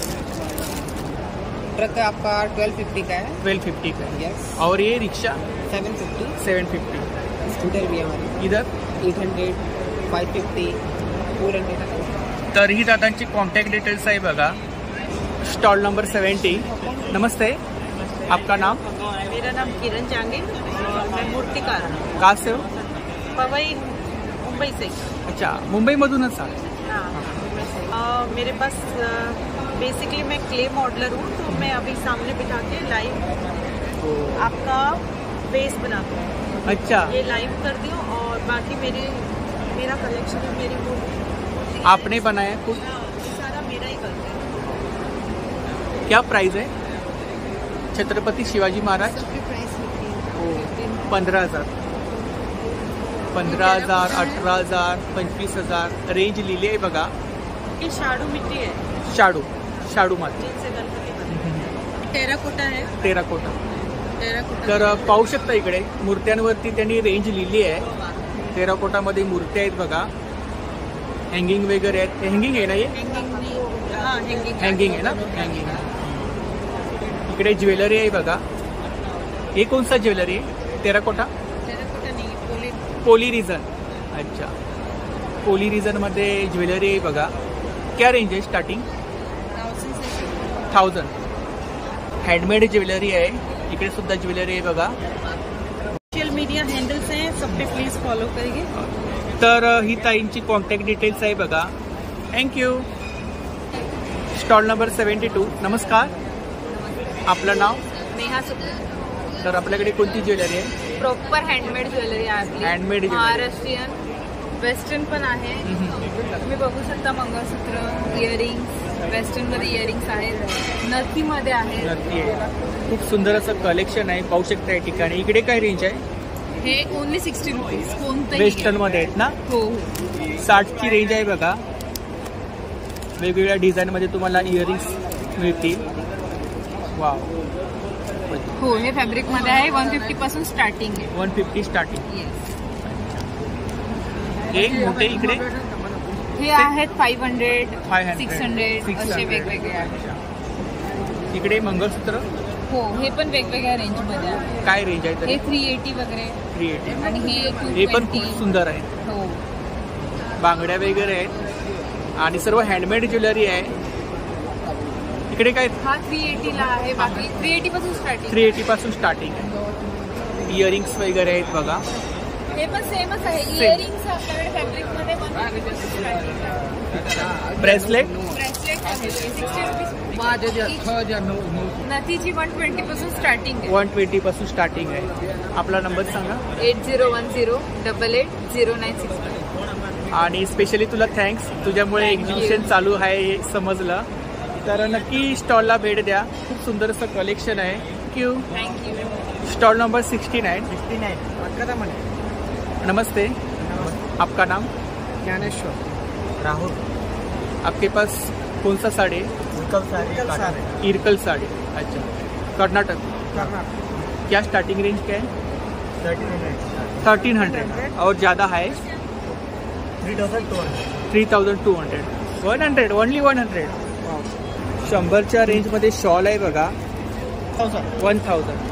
ट्रक आपका ट्वेल्व फिफ्टी का है। ट्वेल्व फिफ्टी का है। यस। और ये rickshaw seven fifty. Seven fifty. Scooter भी है हमारी। इधर eight hundred, five fifty, four hundred. तर ही दादांची कॉन्टॅक्ट डिटेल्स आहे बघा. Stall number seventy. नमस्ते, आपका नाम? मेरा नाम किरण जांगे और मैं मूर्तिकार हूँ. कहाँ से हो? पवई, मुंबई से. अच्छा, मुंबई मधूनच आहे. हाँ, मेरे पास बेसिकली मैं क्ले मॉडलर हूँ, तो मैं अभी सामने बिठा के लाइव आपका बेस बनाती हूँ. अच्छा, ये लाइव कर दी हूँ और बाकी मेरी मेरा कलेक्शन मेरी मूर्ति आपने बनाया कुछ? सारा मेरा ही करते हैं. क्या प्राइस है? छत्रपति शिवाजी महाराज पंधरा हजार पंधरा हजार अठरा हजार पंचवीस हजार रेंज लिहिली आहे बघा. ये शाडू मिट्टी है. शाडू शाडू माती. जिनसे गणपती बनते. टेराकोटा है. टेराकोटा. टेराकोटा. तर पाहू शकता इकडे मूर्त्यांवरती त्यांनी रेंज लिहिली आहे. टेराकोटामध्ये मूर्त्या आहेत बघा. हँगिंग वगैरे आहेत. हँगिंग आहे ना हे? हँगिंग आहे ना? हँगिंग. इकडे ज्वेलरी आहे बघा. हे कोणसा ज्वेलरी आहे? टेराकोटा. टेराकोटा नहीं, पोली पोली रिझन. अच्छा, पोली रिझन मध्ये ज्वेलरी आहे बघा. क्या रेंज आहे स्टार्टिंग? थाउजंड. हँडमेड ज्वेलरी आहे. इकडे सुद्धा ज्वेलरी आहे बघा. सोशल मीडिया हँडल्स हैं, सब पे प्लीज फॉलो करिए. तर ही ताईंची कॉन्टॅक्ट डिटेल्स आहे बघा. Thank you. Stall number seventy two. नमस्कार, आपलं नाव? नेहा सुद्धा. तर आपल्याकडे कोणती ज्वेलरी आहे? प्रॉपर हँडमेड ज्वेलरी आहे आपली. हँडमेड महाराष्ट्रीयन, वेस्टर्न पण आहे. तुम्ही बघू शकता मंगळसूत्र, इयरिंग्स, वेस्टर्न मध्ये इयरिंग्स आहेत. नथीमध्ये आहे. नक्की आहे. खूप सुंदर असं कलेक्शन आहे. पाहू शकता या ठिकाणी. इकडे काय रेंज आहे? हे ओनली सिक्स्टी रुपीज. कोणतं वेस्टर्न मध्ये आहेत ना? हो. साठची रेंज आहे बघा. वेगवेगळ्या डिझाईन मध्ये तुम्हाला इयरिंग्स मिळतील. वाव. हो, हे फॅब्रिक मध्ये आहे. वन फिफ्टी पासून स्टार्टिंग आहे. One fifty starting. येस. एक मोठे इकडे हे आहेत five hundred, five hundred, six hundred six असे हंड्रेड. वेगवेगळे आहेत. इकडे मंगळसूत्र. हो, हे पण वेगवेगळ्या रेंज मध्ये आहे. काय रेंज आहे हे तरी? थ्री एटी वगैरे थ्री एटी. आणि हे टू हे पण ट्वेंटी. खूप सुंदर आहे. हो. बांगड्या वगैरे आहेत आणि सर्व हँडमेड ज्वेलरी आहे. इकडे काय? हा थ्री एटी ला आहे. बाकी थ्री एटी पासून स्टार्टिंग. थ्री एटी पासून स्टार्टिंग आहे. इयरिंग्स वगैरे आहेत बघा. हे पण सेमच आहे. इयरिंग्स आपल्याकडे फॅब्रिक मध्ये वन फिफ्टी पासून स्टार्टिंग आहे. ब्रेसलेट. ब्रेसलेट आहे सिक्स्टी रुपीज. नथीची वन ट्वेंटी पासून स्टार्टिंग आहे. वन ट्वेंटी पासून स्टार्टिंग आहे. आपला नंबर सांगा. Eight zero one zero double eight zero nine six. आणि स्पेशली तुला थँक्स. तुझ्यामुळे एक्झिबिशन चालू आहे हे समजलं. तर नक्की स्टॉलला भेट द्या. खूप सुंदर असं कलेक्शन आहे. Thank you. Thank you. Stall number sixty nine. Sixty nine. नमस्ते, आपका नाम? ज्ञानेश्वर. राहुल. आपके पास कौन सा साड़ी है? इरकल साड़ी. इरकल साड़ी. अच्छा, कर्नाटक. कर्नाटक. क्या स्टार्टिंग रेंज क्या है? Thirteen hundred. Thirteen hundred. और ज़्यादा है? Three thousand two hundred. Three thousand two hundred. One hundred only one hundred. शंभरच्या रेंजमध्ये शॉल आहे बघा. One thousand.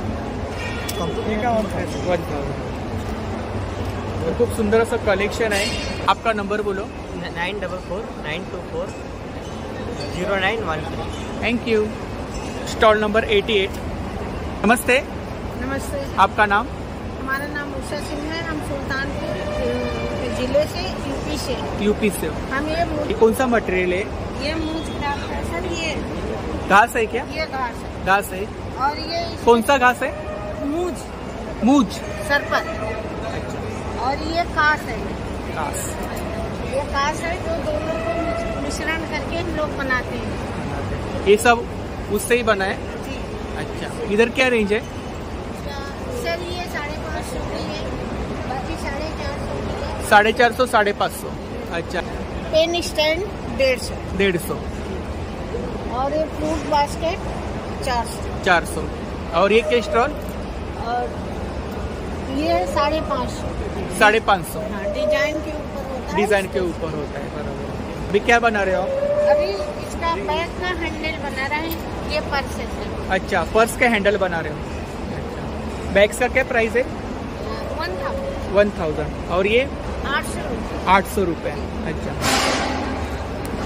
One thousand. खूप सुंदर असं कलेक्शन आहे. आपका नंबर बोलो. Nine double four nine two four zero nine one three. Thank you. Stall number eighty eight. नमस्ते, नमस्ते. आपका नाम? हमारा नाम उषा सिंह है. हम सुल्तानपुर जिले से, यूपी से. यूपी से. हम ये ये कौन सा मटेरियल है? ये मूंछ क्राफ्ट है सर. ये घास है क्या? ये घास है. घास है. और ये कौन सा घास है? मूंछ. मूंछ. सरपत. और ये कास है. घास. ये कास है जो दोनों को मिश्रण करके हम लोग बनाते हैं. ये सब उससे ही बना है? जी. अच्छा, इधर क्या रेंज है? सर ये साढ़े पाँच सौ की है. बाकी साढ़े चार सौ की है. साढ़े चार सौ साढ़े पाँच सौ. अच्छा. पेन स्टैंड डेढ़ सौ. डेढ़ सौ. और ये फ्रूट बास्केट चार सौ. चार सौ. और ये केस्ट्रॉल? और ये साढ़े पाँच सौ. साढ़े पाँच सौ. हाँ, डिजाइन के ऊपर होता है. डिजाइन के ऊपर होता है. बराबर. अभी क्या बना रहे हो आप? अभी इसका बैग का हैंडल बना रहे हैं. ये पर्स है सर. अच्छा, पर्स का हैंडल बना रहे हो. अच्छा. बैग्स का क्या प्राइस है? One thousand. One thousand. और ये आठ सौ रुपये. आठ सौ रुपये. अच्छा.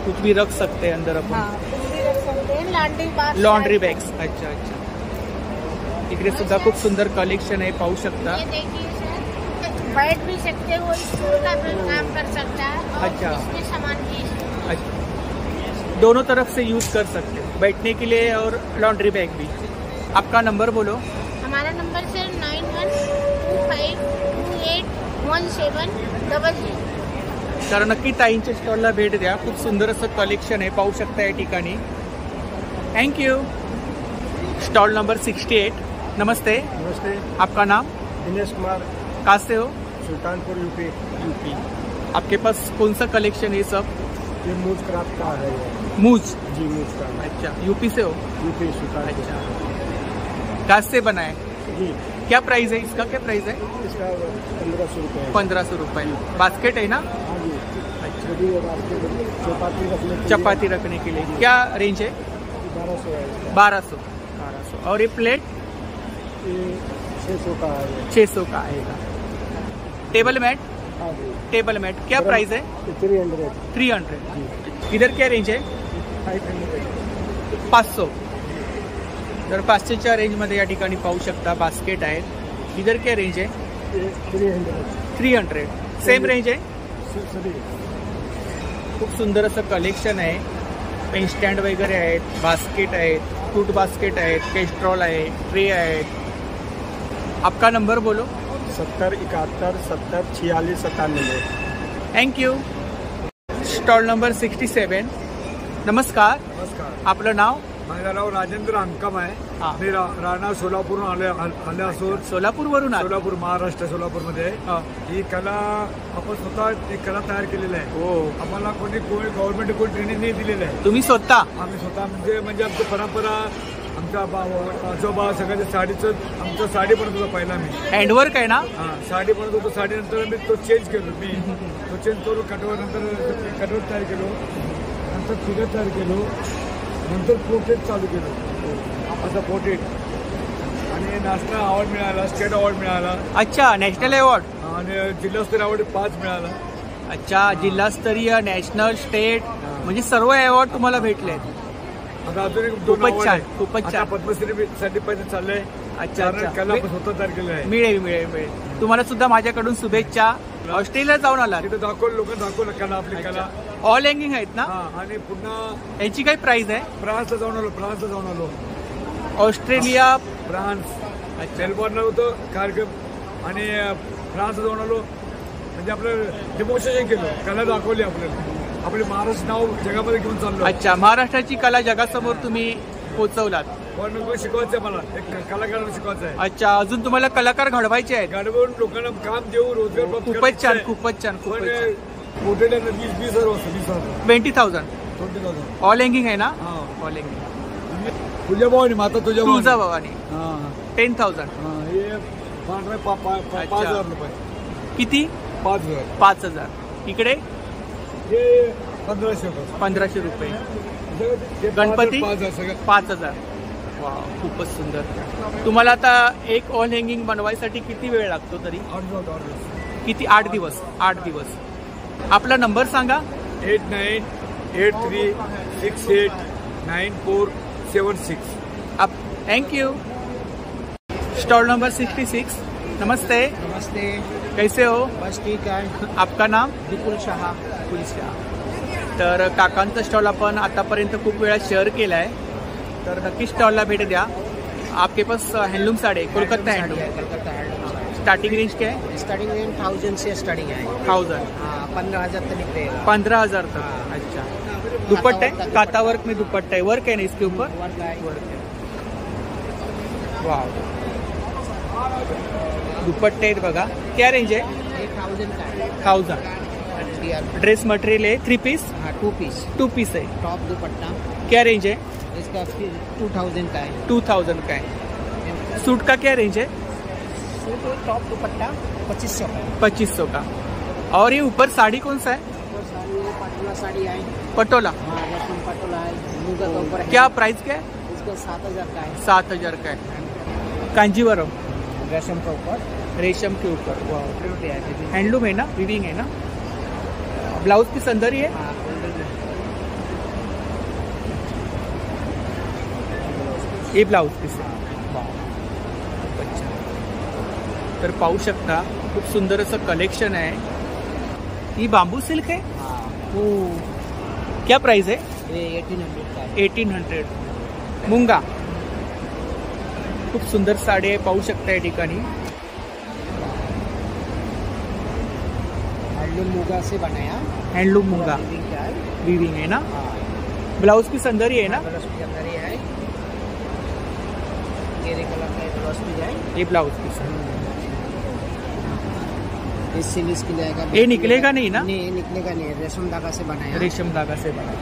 कुछ भी रख सकते हैं अंदर अपन. हाँ, कुछ भी रख सकते हैं. Laundry bag. Laundry bags. अच्छा अच्छा. इकडे सुद्धा खूप सुंदर कलेक्शन आहे, पाहू शकता. ये देखिए सर, बैठ भी सकते हो, स्टूल का भी काम कर सकता है. और अच्छा. इसमें सामान भी है. अच्छा, दोनों तरफ से यूज कर सकते हो, बैठने के लिए और लॉन्ड्री बैग भी. आपका नंबर बोलो. हमारा number sir nine one two five two eight one seven double zero. तर नक्की ताईंच्या स्टॉलला भेट द्या. खूप सुंदर असं कलेक्शन आहे, पाहू शकता या ठिकाणी. Thank you. Stall number sixty eight. नमस्ते. नमस्ते. आपका नाम? दिनेश कुमार. कहाँ से हो? सुल्तानपुर यूपी. यूपी. आपके पास कौन सा कलेक्शन है सब? ये मूज क्राफ्ट का है. मूज. जी मूज का. अच्छा, यूपी से हो? यूपी सुल्तानपुर. अच्छा, कहाँ से बना है? जी. क्या प्राइस है इसका? क्या प्राइस है? इसका पंद्रह सौ रुपये. पंद्रह सौ रुपये. बास्केट है ना? हाँ जी. चपाती रखने के चपाती रखने के लिए क्या रेंज है? बारह सौ है. बारह सौ. बारह सौ. और ये प्लेट? ये छः सौ का है. छः सौ का आएगा. Table mat? हाँ जी. टेबल मैट क्या प्राइस है? Three hundred. Three hundred. इधर क्या रेंज है? Five hundred. पाच सौ. तर पाचशेच्या रेंजमध्ये या ठिकाणी पाहू शकता बास्केट आहेत. इधर क्या रेंज है? Three hundred. Three hundred. Same range आहे. सॉरी. खूप सुंदर असं कलेक्शन आहे. पेन स्टँड वगैरे आहेत, बास्केट आहेत, फ्रूट बास्केट आहेत, केस्ट्रॉल आहे, ट्रे आहेत. आपका नंबर बोलो. सत्तर इकहत्तर सत्तर छियालीस सत्तानवे. Thank you. Stall number sixty seven. नमस्कार. नमस्कार. आपलं नाव? माझं नाव राजेंद्र अंकम आहे. हा. मी रा- राणा सोलापूरहून आले आले असून सोलापूरवरून आले? सोलापूर महाराष्ट्र सोलापूरमध्ये हा. ही कला आपण स्वतः एक कला तयार केलेली आहे. हो. आम्हाला कोणी कोणी गव्हर्नमेंट कोणी ट्रेनिंग नाही दिलेलं आहे. तुम्ही स्वतः? आम्ही स्वतः म्हणजे म्हणजे आमची परंपरा आमच्या बा- आजोबा सगळ्याच्या साडीचं आमचं साडी बनत होतं पहिला मी. हँडवर्क आहे ना? हा साडी बनत होतो. साडीनंतर मी तो चेंज केलो. मी तो चेंज करून कटवर नंतर कटवर तयार केलो. नंतर फिगर तयार केलो. नंतर पोर्ट्रेट चालू केलो. असं पोर्ट्रेट. आणि नॅशनल अवॉर्ड मिळाला, स्टेट अवॉर्ड मिळाला. अच्छा, नॅशनल अवॉर्ड. आणि जिल्हास्तरीय अवॉर्ड पाच मिळाला. अच्छा, जिल्हास्तरीय, नॅशनल, स्टेट म्हणजे सर्व अवॉर्ड तुम्हाला भेटले. आता अजून एक दोन खूपच award छान, आहे. खूपच आता छान. पद्मश्री साठी पण चाललंय. अच्छा कारण अच्छा. कला आपण स्वतः तयार केलेलं आहे. मिळेल मिळेल मिळेल. तुम्हाला सुद्धा माझ्याकडून शुभेच्छा. ऑस्ट्रेलिया जाऊन आला? तिथे दाखवलं लोकांना दाखवलं कला आपली कला. ऑल हँगिंग आहेत ना? हा. आणि पुन्हा याची काय प्राइस आहे? फ्रान्सला जाऊन आलो. फ्रान्सला जाऊन आलो. ऑस्ट्रेलिया, फ्रान्स, मेलबॉर्नला होतं कार्यक्रम. आणि फ्रान्सला जाऊन आलो. म्हणजे आपलं डेमॉन्स्ट्रेशन केलं, कला दाखवली आपल्याला. आपले महाराष्ट्र नाव जगामध्ये घेऊन चाललो. अच्छा, महाराष्ट्राची कला जगासमोर तुम्ही पोहोचवलात. पण शिकवायचं आहे मला, एक कलाकारांना शिकवायचं आहे. अच्छा, अजून तुम्हाला कलाकार घडवायचे आहेत? घडवून लोकांना काम देऊ, रोजगार प्राप्त खूपच करायचं छान, आहे. खूपच छान, खूपच छान. पण मोठेल्या वीस वीस हजार वाजता वीस हजार twenty thousand. Twenty thousand. All hanging आहे ना? हा. All hanging. तुझ्या भावानी माता तुझ्या तुळजा भवानी. हा. Ten thousand. हा. हे पांढरे पा- पा- पा- पाच हजार रुपये. किती? पाच हजार. पाच हजार. इकडे हे पंधराशे रुपये. पंधराशे रुपये. हे गणपती? पाच हजार सगळं. पाच हजार. वा, खूपच सुंदर. तुम्हाला आता एक ऑल हँगिंग बनवायसाठी किती वेळ लागतो तरी? आठ दिवस, आठ दिवस. किती? आठ दिवस. आठ दिवस. आपला नंबर सांगा. Eight nine eight three six eight nine four seven six. आप thank you. Stall number sixty six. नमस्ते. नमस्ते. कैसे हो? बस ठीक आहे. आपका नाम? विपुल शहा. विपुल शहा. तर काकांचा स्टॉल आपण आतापर्यंत खूप वेळा शेअर केला आहे. तर नक्की स्टॉलला भेट द्या. आपके पास handloom sari, Kolkata handloom. Kolkata handloom. Starting range क्या है? स्टार्टिंग रेंज थाउजेंड से स्टार्टिंग है. थाउजेंड. हाँ, पंद्रह हजार तक निकलेगा. पंद्रह हजार तक. अच्छा. दुपट्टा है? काता वर्क में दुपट्टा है. वर्क है ना इसके ऊपर? वर्क है. वर्क है. वाव. दुपट्टे आहेत बघा. क्या रेंज है? थाउजेंड का है. थाउजेंड. ड्रेस मटेरियल है. Three piece? हाँ, टू पीस. टू पीस है. टॉप दुपट्टा. क्या रेंज है? इसका फिर टू थाउजेंड का है. टू थाउजेंड का है. सूट का क्या रेंज है? सूट टॉप दुपट्टा पच्चीस सौ का. पच्चीस सौ का. और ये ऊपर साड़ी कौन सा है? ऊपर साड़ी पटोला साड़ी है. पटोला. हाँ, रेशम पटोला है. मुगा के ऊपर है. क्या प्राइस क्या है? इसका सात हजार का है. सात हजार का है. कांजीवरम. रेशम के ऊपर. रेशम के ऊपर. वाह. प्रिंट है. हैंडलूम है ना? विविंग है ना? ब्लाउज पीस अंदर ही है. हाँ, हे ब्लाऊज पीस आहे. वाव. खूप अच्छा. तर पाहू शकता खूप सुंदर असं कलेक्शन आहे. ही बांबू सिल्क आहे. हो. क्या प्राइस है? एटीन हंड्रेड का है. Eighteen hundred. मुंगा. खूप सुंदर साडी आहे, पाहू शकता या ठिकाणी. हैंडलूम मुगा से बनाया. हँडलूम मुंगा विविंग आहे ना. ब्लाउज पीस अंदर ही आहे ना. ब्लाउज के अंदर ही है. केरे कलर का ब्लाउज पीस है. ये ब्लाउज पीस है. इससे निकलेगा. ये निकलेगा नहीं ना. नहीं निकलेगा नहीं. रेशम धागा से बनाया. रेशम धागा से बनाया.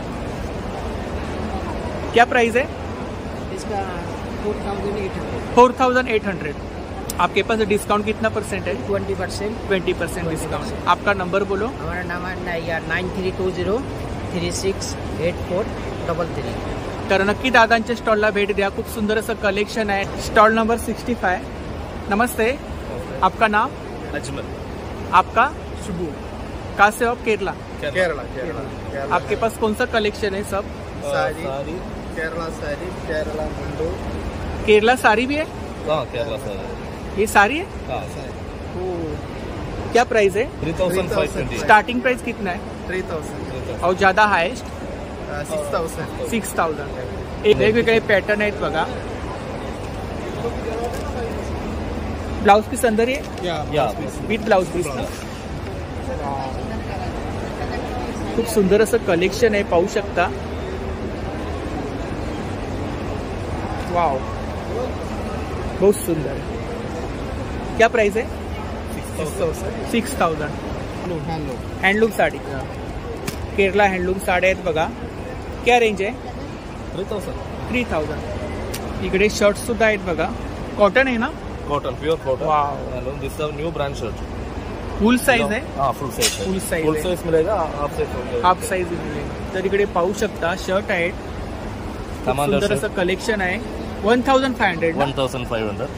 क्या प्राइस है इसका? Four thousand eight hundred. Four thousand eight hundred. आपके पास डिस्काउंट कितना परसेंट है? Twenty percent. Twenty percent discount. आपका नंबर बोलो. हमारा नाम है nine three two zero three six eight four double three. तर नक्की दादांच्या स्टॉलला भेट द्या. खूप सुंदर असं कलेक्शन आहे. Stall number sixty five. नमस्ते. आपका नाम? अजमल. आपका? शुभू. कहाँ से हो आप? केरला. केरला केरला. आपके पास कौन सा कलेक्शन है सब? साड़ी. केरला साड़ी. केरला मुंडो. केरला साड़ी भी है. हाँ केरला साड़ी. ये साड़ी है. हाँ. क्या प्राइस है? Three thousand five twenty. Starting price कितना है? Three thousand. और ज्यादा highest? Six thousand. Six thousand. एक वेगवेगळे पॅटर्न आहेत बघा. ब्लाउज पीस अंदर आहे विथ ब्लाउज पीस. खूप सुंदर असं कलेक्शन आहे, पाहू शकता. वाव, बहुत सुंदर. क्या प्राइस है? Six thousand. Handloom sari. Kerala handloom साड्या आहेत बघा. क्या रेंज आहे? Three thousand. Three thousand. इकडे शर्ट सुद्धा आहेत बघा. कॉटन आहे ना. Cotton, pure cotton. Wow. This is new brand shirt. Full size आहे. हाँ full size. Full size full size मिलेगा. हाफ साइज हाफ साइज मिळेल. तर इकडे पाहू शकता शर्ट आहेत. सुंदर असं कलेक्शन आहे. One thousand five hundred. One thousand five hundred.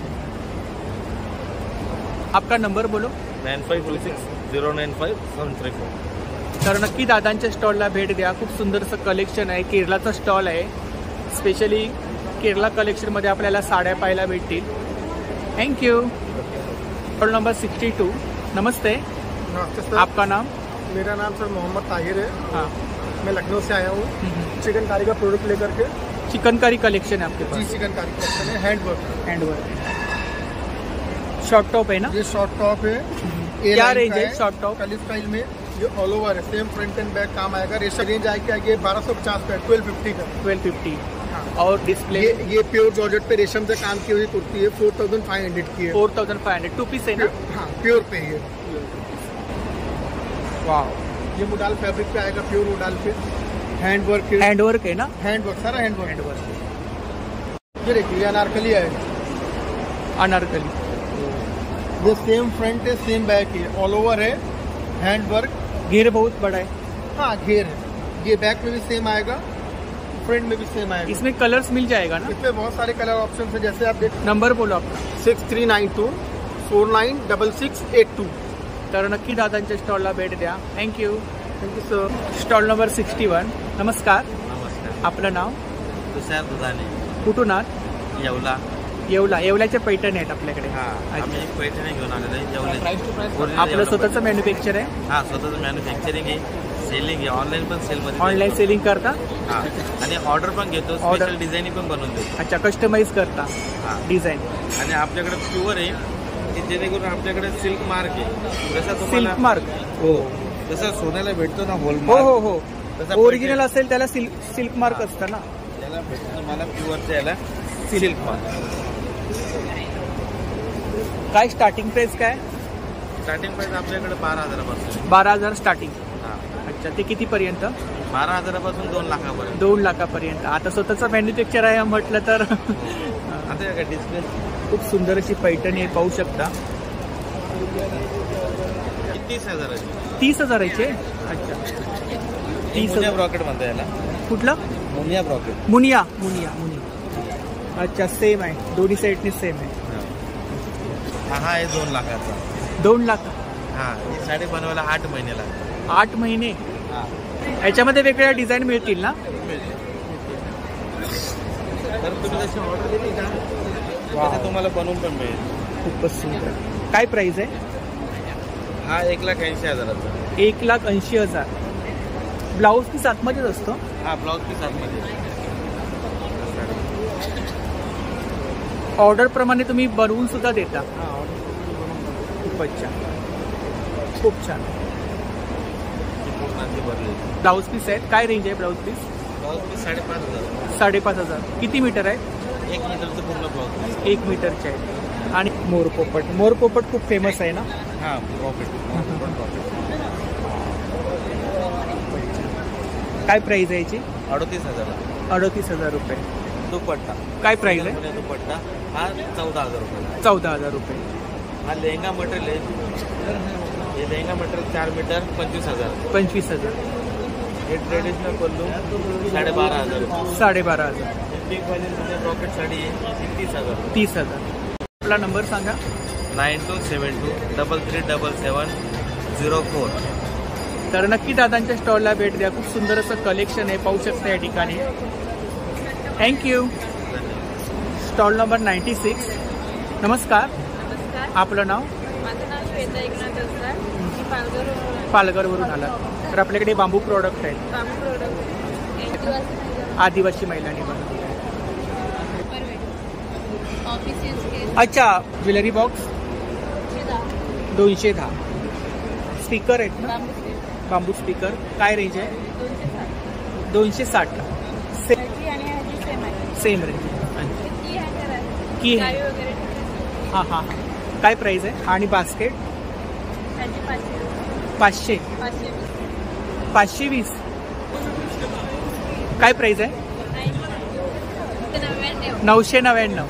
आपका नंबर बोलो. Nine five two six zero nine five seven three four. तर नक्की दादांच्या स्टॉलला भेट द्या. खूप सुंदर असं कलेक्शन आहे. केरलाचा स्टॉल आहे. स्पेशली केरला कलेक्शनमध्ये आपल्याला साड्या पाहायला भेटतील. Thank you. Stall number sixty two. नमस्ते. नमस्ते सर. आपका नाम? मेरा नाम सर मोहम्मद ताहिर है. हाँ. मैं लखनऊ से आया हूँ चिकन कारी का प्रोडक्ट लेकर के. चिकनकारी कलेक्शन है आपके जी पास? चिकन कारी कलेक्शन है. Hand work. Hand work. Short top है ना? ये शॉर्ट टॉप है. क्या रेंज है शॉर्ट टॉप? कली स्टाइल में ये ऑल ओवर है. सेम फ्रंट एंड बैक काम आएगा. रेशम रेंज आएगी आगे बारह सौ पचास का. ट्वेल्व फिफ्टी का. Twelve fifty. और डिस्प्ले ये ये प्योर जॉर्जेट पे रेशम से काम की हुई कुर्ती है. फोर थाउजेंड फाइव हंड्रेड की है. Four thousand five hundred. Two piece है ना? हाँ प्योर पे है. वाह. ये मुडाल फैब्रिक पे आएगा. प्योर मुडाल पे. Hand work. हैंड वर्क है ना? हैंड वर्क सारा हैंड वर्क. Hand work. ये देखिए अनारकली है. अनारकली. ये सेम फ्रंट है सेम बैक है. ऑल ओवर है. Hand work. घेर बहुत बड़ा है. हाँ घेर है. ये बैक में भी सेम आएगा. फ्रंट में भी सेम आएगा. इसमें कलर्स मिल जाएगा ना? इसमें बहुत सारे कलर ऑप्शन है. जैसे आप देख. नंबर बोलो आपका. Six three nine two four nine double six eight two. तर नक्की दादांच्या स्टॉलला भेट द्या. Thank you. Thank you sir. Stall number sixty one. नमस्कार. नमस्कार. आपलं नाव? तुषार दुधाने. कुठून आहात? येवला. येवला. येवल्याचे पैठण आहेत आपल्याकडे. हा आम्ही एक पैठणी घेऊन आलेलो आहे येवले. आपलं स्वतःचं मॅन्युफॅक्चर आहे? हा स्वतःचं मॅन्युफॅक्चरिंग आहे. सेलिंग आहे. ऑनलाईन पण सेल मध्ये. ऑनलाईन सेलिंग करता? हा. आणि ऑर्डर पण घेतो. स्पेशल डिझाईनिंग पण बनवून देतो. अच्छा कस्टमाइज करता हा डिझाईन. आणि आपल्याकडे प्युअर आहे की जेणेकरून आपल्याकडे सिल्क मार्क आहे. जसा तुम्हाला सिल्क मार्क. हो जसं सोन्याला भेटतो ना होल हो हो हो. तसा ओरिजिनल असेल त्याला सिल्क सिल्क मार्क असतं ना. त्याला भेटतो मला प्युअरच्या याला सिल्क मार्क. काय स्टार्टिंग प्राइस काय? स्टार्टिंग प्राइस आपल्याकडे बारा हजारापासून. बारा हजार स्टार्टिंग. हा. अच्छा ते कितीपर्यंत? बारा हजारापासून दोन लाखापर्यंत. दोन लाखापर्यंत. आता स्वतःचं मॅन्युफॅक्चर आहे म्हटलं तर. आता का डिस्प्ले. खूप सुंदर अशी पैठणी आहे, पाहू शकता. तीस हजाराची. तीस हजाराचे. अच्छा तीस मुनिया हजार. ब्रॉकेट म्हणता याला. कुठलं? मुनिया ब्रॉकेट. मुनिया. मुनिया मुनिया. अच्छा सेम आहे. दोन्ही साईडने सेम आहे. हा हा आहे दोन लाखाचा. दोन लाख. हा ही साडी बनवायला आठ महिने लागतात. आठ महिने. हा याच्यामध्ये वेगवेगळ्या डिझाईन मिळतील ना? तर तुम्ही जशी ऑर्डर दिली का तसं तुम्हाला बनवून पण मिळेल. खूपच सुंदर. काय प्राइस आहे? हा एक लाख ऐंशी हजाराचा. एक लाख ऐंशी हजार. ब्लाऊज पीस आतमध्येच असतो? हा ब्लाऊज पीस आतमध्ये. ऑर्डर प्रमाणे तुम्ही बनवून सुद्धा देता? खूपच छान, खूप छान. ब्लाऊज पीस आहेत. काय रेंज आहे ब्लाऊज पीस? ब्लाऊज पीस साडेपाच हजार. साडेपाच हजार. किती मीटर आहे? एक मीटरचं पूर्ण ब्लाऊज पीस. एक मीटरचे आहे. आणि मोर पोपट. मोर पोपट खूप फेमस आहे ना? हा प्रॉफिट. काय प्राइस आहे याची? अडतीस हजार. अडतीस हजार रुपये. दुपट्टा काय प्राइस आहे? दुपट्टा हा चौदा हजार रुपये. चौदा हजार रुपये. हा लेहंगा मटेरियल आहे. हे लेहंगा मटेरियल चार मीटर पंचवीस हजार. पंचवीस हजार. हे ट्रेडिशनल पल्लू साडेबारा हजार. साडेबारा हजार. बिग बाजारमध्ये रॉकेट साडी आहे तीस हजार. तीस हजार. आपला नंबर सांगा. Nine two seven two double three double seven zero four. तर नक्की दादांच्या स्टॉलला भेट द्या. खूप सुंदर असं कलेक्शन आहे, पाहू शकता या ठिकाणी. Thank you. Stall number ninety six. नमस्कार. नमस्कार. आपलं नाव? माझं नाव श्वेता एकनाथ असतात. मी पालघर पालघरवरून आला. तर आपल्याकडे बांबू प्रोडक्ट आहेत. बांबू प्रोडक्ट आदिवासी महिलांनी बनवले. Office use case. अच्छा. ज्वेलरी बॉक्स दोनशे दहा. स्पीकर आहेत ना? Bamboo speaker. काय रेंज आहे? दोनशे साठ. Same range. की हां हां. काय प्राइस आहे? आणि बास्केट? पाचशे. पाचशे वीस. काय प्राइस आहे? नऊशे नव्याण्णव.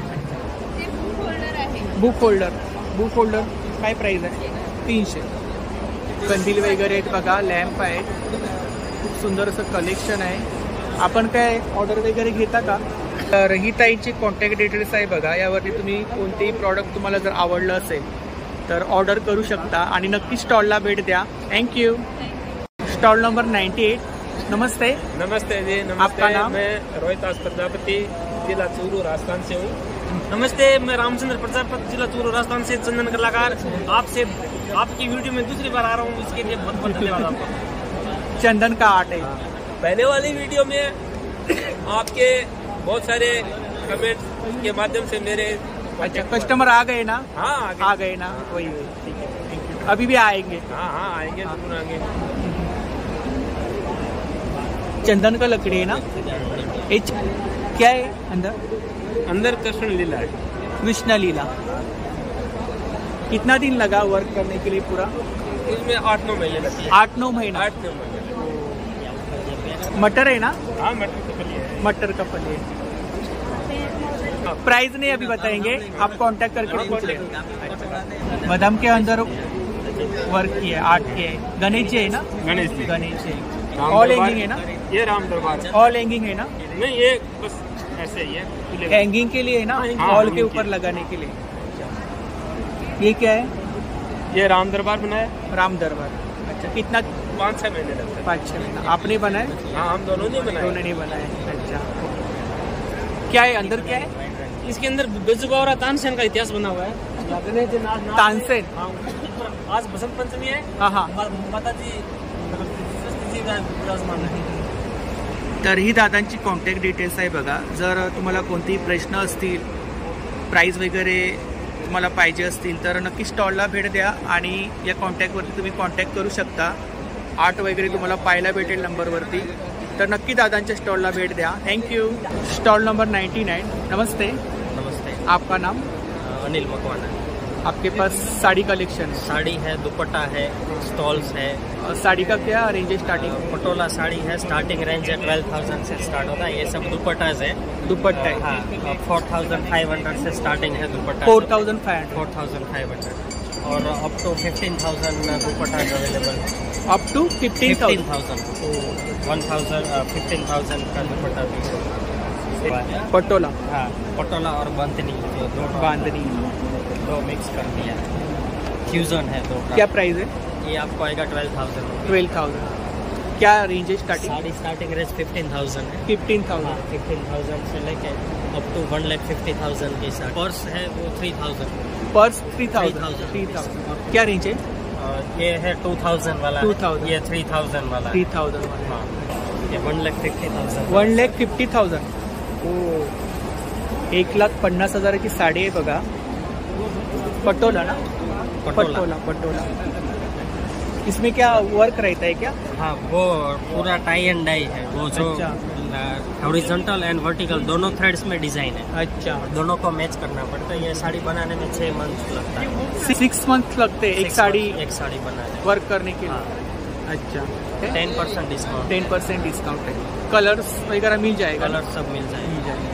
Book holder. बुक होल्डर काय प्राइस आहे? तीनशे. कंदील वगैरे आहेत बघा, लॅम्प आहेत. खूप सुंदर असं कलेक्शन आहे. आपण काय ऑर्डर वगैरे घेता का? तर ही ताईंची कॉन्टॅक्ट डिटेल्स आहे बघा. यावरती तुम्ही कोणतेही प्रॉडक्ट तुम्हाला जर आवडलं असेल तर ऑर्डर करू शकता आणि नक्की स्टॉलला भेट द्या. Thank you. Stall number ninety eight. नमस्ते. नमस्ते जी. नमस्ते. आपका नाम? मैं रोहितास प्रजापति, जिला चूरू राजस्थान से हूँ. नमस्ते, मैं रामचंद्र प्रजापति, जिला चूरू राजस्थान से, चंदन कलाकार. आपसे आपकी वीडियो में दूसरी बार आ रहा हूँ, इसके लिए बहुत बहुत धन्यवाद आपका. चंदन का आर्ट है. पहले वाली वीडियो में आपके बहुत सारे कमेंट के माध्यम से मेरे अच्छा कस्टमर आ गए ना? हाँ आ गए, आ गए ना. वही वही. ठीक है. Thank you. अभी भी आएंगे? हाँ हाँ आएंगे, जरूर आएंगे. चंदन का लकड़ी है ना? एच क्या है अंदर? अंदर कृष्ण लीला है. कृष्ण लीला. कितना दिन लगा वर्क करने के लिए पूरा? इसमें आठ नौ महीने लगते हैं. आठ नौ महीना. आठ नौ महीने. मटर है ना? हाँ मटर की फली है. मटर का फली है. प्राइस नहीं अभी बताएंगे, आप कांटेक्ट करके पूछ लें. बादाम के अंदर वर्क किया है, आर्ट किया है. गणेश जी है ना? गणेश जी. गणेश जी. ऑल हैंगिंग है ना? ये राम दरबार. ऑल हैंगिंग है ना? नहीं ये बस ऐसे ही है. हैंगिंग के लिए है ना? वॉल के ऊपर लगाने के लिए. ये क्या है? ये राम दरबार बनाया. राम दरबार. अच्छा. कितना? पाँच छह महीने लगते हैं. पाँच छह महीना. आपने बनाए? हाँ हम दोनों ने बनाए. दोनों ने बनाए. अच्छा. क्या है अंदर? क्या है इसके अंदर? बेजुगौरा तानसेन का इतिहास बना हुआ है. तानसेन. आज बसंत पंचमी है. हाँ हाँ. माता जी विराजमान है. तर ही दादांची कॉन्टॅक्ट डिटेल्स आहे बघा. जर तुम्हाला कोणतेही प्रश्न असतील, प्राईस वगैरे तुम्हाला पाहिजे असतील तर नक्की स्टॉलला भेट द्या आणि या कॉन्टॅक्टवरती तुम्ही कॉन्टॅक्ट करू शकता. आर्ट वगैरे तुम्हाला पाहायला भेटेल नंबरवरती. तर नक्की दादांच्या स्टॉलला भेट द्या. Thank you. Stall number ninety nine. नमस्ते. नमस्ते. आपका नाम? अनिल मकवाना. आपके पास साड़ी कलेक्शन है? साड़ी है, दुपट्टा है, स्टॉल्स है. साड़ी का क्या रेंज है स्टार्टिंग? पटोला साड़ी है, स्टार्टिंग रेंज है ट्वेल्व थाउजेंड से स्टार्ट होता है. ये सब दुपट्टाज है. दुपट्टा है. हाँ. फोर थाउजेंड फाइव हंड्रेड से स्टार्टिंग है dupatta. Four thousand five hundred. Four thousand five hundred और up to fifteen thousand dupatta available. Up to fifteen thousand. One thousand fifteen thousand का दुपट्टा भी. पटोला. हाँ पटोला और बांधनी. दो बांधनी दो मिक्स कर दिया. फ्यूजन है दो. क्या प्राइस है? ये आपको आएगा ट्वेल्व थाउजेंड. Twelve thousand. क्या रेंज है starting? Sari starting range fifteen thousand है। फिफ्टीन थाउजेंड फिफ्टीन थाउजेंड से लेके up to one lakh fifty thousand की साड़ी। पर्स है वो three thousand. Purse three thousand three thousand क्या रेंज है? ये है टू थाउजेंड वाला। टू थाउजेंड ये थ्री थाउजेंड वाला। थ्री थाउजेंड हाँ, ये one lakh fifty thousand. One lakh fifty thousand हो, एक लाख पन्नास हजाराची साडी आहे बघा. पटोला ना? पटोला पटोला. इसमें क्या वर्क रहता है क्या? हाँ, वो पूरा टाई एंड डाई है वो जो हॉरिजॉन्टल एंड वर्टिकल दोनों थ्रेड्स में डिजाइन है. अच्छा, दोनों को मैच करना पड़ता है. ये साड़ी बनाने में छह मंथ लगता है. सिक्स मंथ लगते हैं एक साड़ी एक साड़ी बनाने वर्क करने के लिए. अच्छा, ten percent discount. Ten percent discount है. कलर्स वगैरह मिल जाएगा? कलर सब मिल जाएगा. मिल जाएंगे.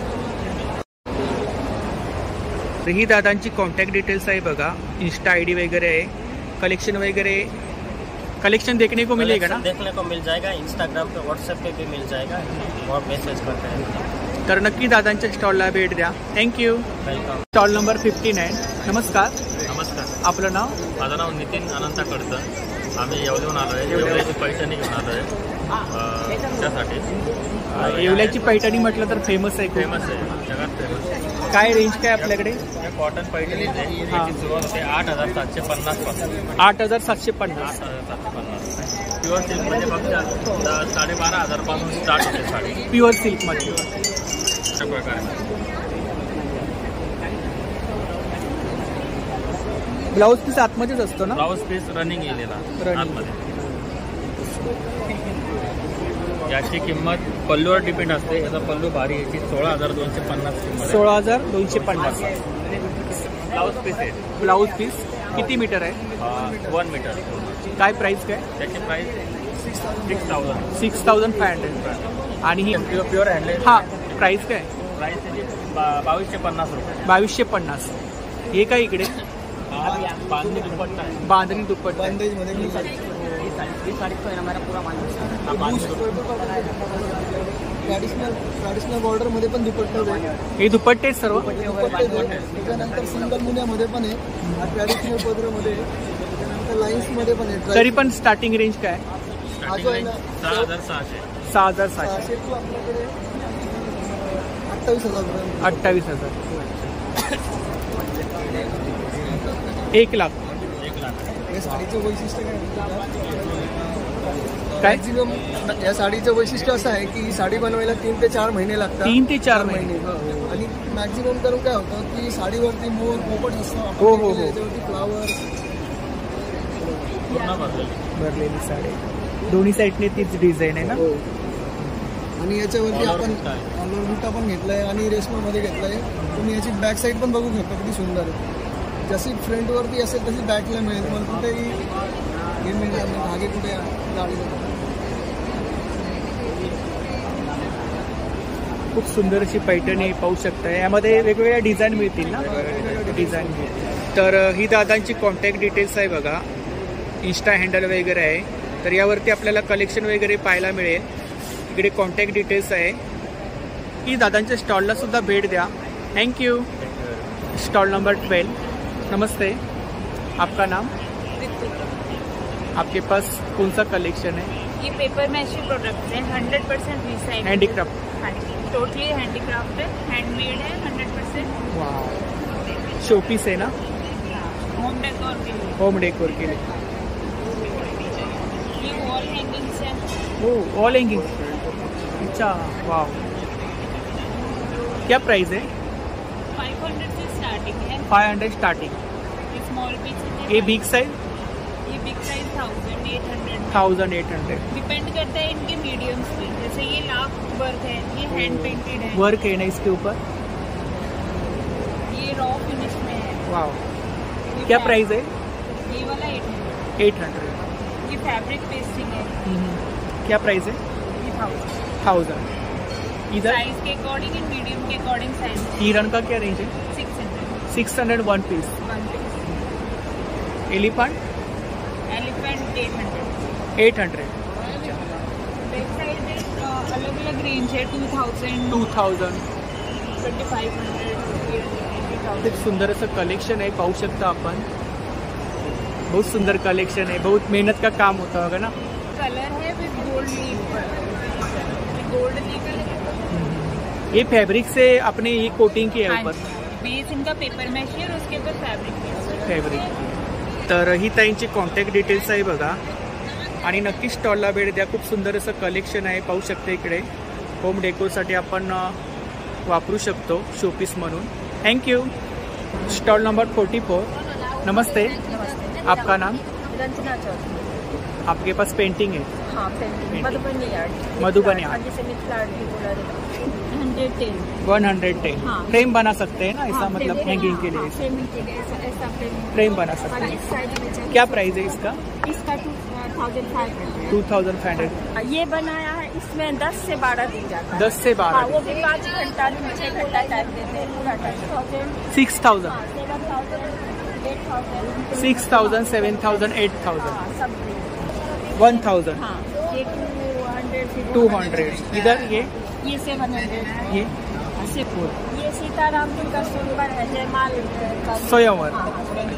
तर ही दादांची कॉन्टॅक्ट डिटेल्स आहे बघा. इंस्टा आय डी वगैरे आहे. कलेक्शन वगैरे कलेक्शन देखने को मिलेगा ना? देखने को मिल जाएगा. इंस्टाग्राम पे व्हाट्सएप पे भी मिल जाएगा और मैसेज करते हैं. तर नक्की दादांच्या स्टॉलला भेट द्या. Thank you. Welcome. Stall number fifty nine. नमस्कार. नमस्कार. आपलं नाव? माझं नाव नितीन अनंता कडतं. आम्ही येवल्याहून आलो आहे. येवल्याची पैठणी घेऊन आलो आहे त्यासाठी. येवल्याची पैठणी म्हटलं तर फेमस आहे. फेमस आहे, जगात फेमस. काय रेंज काय आपल्याकडे? कॉटन पैठणी आहे. याची सुरुवात होते आठ हजार सातशे पन्नास पासून. आठ हजार सातशे पन्नास. आठ हजार सातशे पन्नास. प्युअर सिल्क मध्ये फक्त साडेबारा हजार पासून स्टार्ट होते साडी. प्युअर सिल्क मध्ये अशा प्रकारे. ब्लाऊज पीस आतमध्येच असतो ना? ब्लाऊज पीस रनिंग येलेला आतमध्ये. याची किंमत पल्लूवर डिपेंड असते. याचा पल्लू भारी याची सोळा हजार दोनशे पन्नास किंमत. सोळा हजार दोनशे पन्नास. ब्लाऊज पीस आहे. ब्लाऊज पीस किती मीटर आहे? One metre. काय प्राइस काय? त्याची price six thousand. Six thousand five hundred. आणि ही प्युअर हँडलेस. हा, प्राइस काय? प्राइस त्याची बावीसशे पन्नास रुपये. बावीसशे पन्नास. हे काय इकडे? बांधणी दुपट्टा आहे. बांधणी दुपट्टा. ट्रॅडिशनल ट्रॅडिशनल बॉर्डर मध्ये पण दुपट्टा आहे. हे दुपट्टे सर्व. त्याच्यानंतर सिंगल मुन्यामध्ये पण आहे. ट्रॅडिशनल पदरामध्ये त्याच्यानंतर लाईन्स मध्ये पण आहे. तरी पण स्टार्टिंग रेंज काय? हा जो आहे ना सहा हजार सहाशे. सहा हजार सहाशे. सहाशे टू आपल्याकडे अठ्ठावीस हजार. अठ्ठावीस हजार. एक लाख. एक लाख. या साडीचं वैशिष्ट्य काय? मॅक्झिमम या साडीचं वैशिष्ट्य असं आहे की ही साडी बनवायला तीन ते चार महिने लागतात. तीन ते चार महिने. आणि मॅक्झिमम करून काय होतं की साडीवरती मोर पोपट असतो. हो हो हो. याच्यावरती फ्लावर भरलेली साडी. दोन्ही साईडने तीच डिझाईन आहे ना? आणि याच्यावरती आपण लोटा पण घेतलाय आणि रेशमामध्ये घेतलाय. तुम्ही याची बॅक साईड पण बघू शकता किती सुंदर आहे. जशी फ्रंटवरती असेल तशी बॅकला मिळेल. तुम्हाला कुठेही हे मिळेल धागे कुठे गाडी. खूप सुंदर अशी पैठणी पाहू शकता. यामध्ये वेगवेगळ्या डिझाईन मिळतील ना? डिझाईन मिळतील. तर ही दादांची कॉन्टॅक्ट डिटेल्स आहे बघा. इंस्टा हँडल वगैरे आहे. तर यावरती आपल्याला कलेक्शन वगैरे पाहायला मिळेल. इकडे कॉन्टॅक्ट डिटेल्स आहे. ही दादांच्या स्टॉलला सुद्धा भेट द्या. थँक्यू. Stall number twelve. नमस्ते, आपका नाम? आपके पास कौन सा कलेक्शन है? ये पेपर मैशी प्रोडक्ट है. Hundred percent recycle. हैंडीक्राफ्ट. हाँ जी, टोटली हैंडीक्राफ्ट है. हैंडमेड है. Hundred percent. वाह. शोपीस है ना? होम डेकोर के लिए. होम डेकोर के लिए. ये वॉल हैंगिंग्स है. Oh, wall hanging. अच्छा, वाह. क्या प्राइस है? फाइव हंड्रेड से स्टार्टिंग है. Five hundred starting. ये स्मॉल पीस है. ये बिग साइज? ये big size thousand eight hundred. Thousand eight hundred. Depend करता है इनके मीडियम्स पे. जैसे ये लाख वर्क है, ये हैंड पेंटेड है. वर्क है ना इसके ऊपर? ये रॉ फिनिश में है. वाह. क्या प्राइस है? ये वाला एट हंड्रेड. Eight hundred. ये फैब्रिक पेस्टिंग है. क्या प्राइस है? ये थाउजेंड. थाउजेंड. इधर साइज के अकॉर्डिंग एंड मीडियम के अकॉर्डिंग साइज. हिरन का क्या रेंज है? Six hundred. Six hundred one piece. One piece. Elephant? Elephant eight hundred. Eight hundred. Back side में अलग अलग रेंज है. Two thousand. Two thousand. Twenty five hundred. खूप सुंदर असं कलेक्शन आहे. पाहू शकता आपण. बहुत सुंदर कलेक्शन है. बहुत मेहनत का काम होता होगा ना? कलर है with gold leaf gold leaf ये फैब्रिक से अपने ये कोटिंग की आहे ऊपर बेस इनका पेपर मैश है और उसके ऊपर फैब्रिक फॅब्रिक। तर ही ताईंची कॉन्टॅक्ट डिटेल्स आहे बघा आणि नक्की स्टॉलला भेट द्या। खूप सुंदर असं कलेक्शन आहे, पाहू शकते इकडे होम डेकोरसाठी आपण वापरू शकतो शोपीस म्हणून। Thank you. Stall number forty four. नमस्ते, आपका नाम? रंजना चौधरी। आपके पास पेंटिंग है? हाँ, painting Madhubani art. Madhubani art जैसे मिथिला आर्ट भी बोला जाता है। Hundred ten one hundred ten हाँ। फ्रेम बना सकते हैं ना ऐसा? हाँ, मतलब फ्रेम, हैंगिंग हाँ, के लिए हाँ, फ्रेमिंग के लिए ऐसा ऐसा फ्रेम फ्रेम बना सकते और इस साइड में हैं। चाहिए। क्या प्राइस है इसका? इसका two thousand five hundred two thousand five hundred. ये बनाया है, इसमें दस से बारह दिन जाता है। दस से बारह हाँ, वो भी पाँच घंटा छः घंटा टाइम देते हैं पूरा time. Thousand six thousand seven thousand eight thousand six thousand seven thousand eight thousand हाँ, सब वन थाउजेंड हाँ, ये टू हंड्रेड टू हंड्रेड। इधर ये ये सेवन हंड्रेड ये ये सीताराम जी का सुंदर है जयमाल का स्वयंवर। हाँ,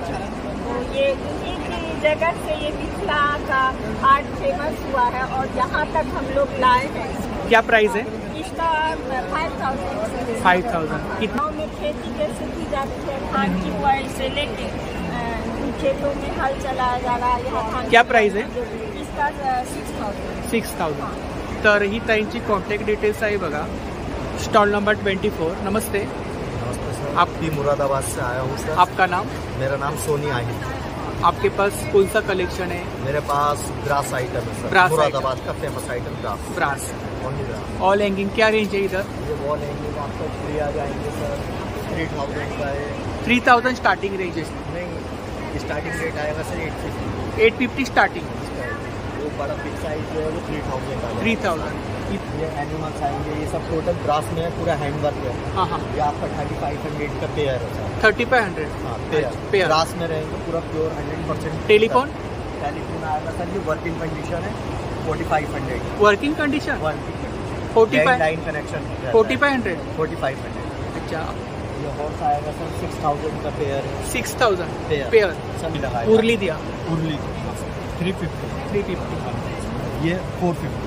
तो ये एक जगह से ये मिथिला का आर्ट फेमस हुआ है और यहाँ तक हम लोग लाए हैं। क्या प्राइस है इसका? फाइव थाउजेंड फाइव थाउजेंड कितना? गाँव में खेती कैसे की जाती है, धान की बुआई से लेके अ, खेतों में हल चलाया जा रहा है यहाँ धान। क्या प्राइस है? इसका सिक्स थाउजेंड सिक्स थाउजेंड। तर ही ताईंची कॉन्टॅक्ट डिटेल्स आहे बघा। Stall number twenty four. नमस्ते, नमस्ते सर। आप भी मुरादाबाद से आया हूँ सर। आपका नाम? मेरा नाम सोनी आहे। आपके पास कौन सा कलेक्शन है? मेरे पास ब्रास आइटम है सर। ब्रास मुरादाबाद का famous item brass. Brass only brass. All hanging क्या रेंज है इधर? ये वॉल हैंगिंग आपको फ्री आ जाएंगे सर। थ्री थाउजेंड का है। थ्री थाउजेंड स्टार्टिंग रेंज है? नहीं, स्टार्टिंग रेट आएगा sir eight fifty. Eight fifty starting. वो बड़ा बिग साइज जो है वो थ्री थाउजेंड का। Three thousand. ये एनिमल्स आएंगे, ये सब टोटल ब्रास में पूरा हैंड वर्क है। हाँ हाँ। ये आपका थर्टी फाइव हंड्रेड का पेयर है सर। थर्टी फाइव हंड्रेड हाँ, पेयर पेयर ब्रास में रहेंगे पूरा pure hundred percent. Telephone? Telephone आएगा सर, ये वर्किंग कंडीशन है forty five hundred. Working condition? Working forty five line connection forty five hundred forty five hundred. अच्छा। ये horse आएगा सर सिक्स थाउजेंड का पेयर है। सिक्स थाउजेंड पेयर पेयर सभी लगाएगा। उर्ली दिया? उर्ली थ्री फिफ्टी थ्री फिफ्टी ये फोर फिफ्टी।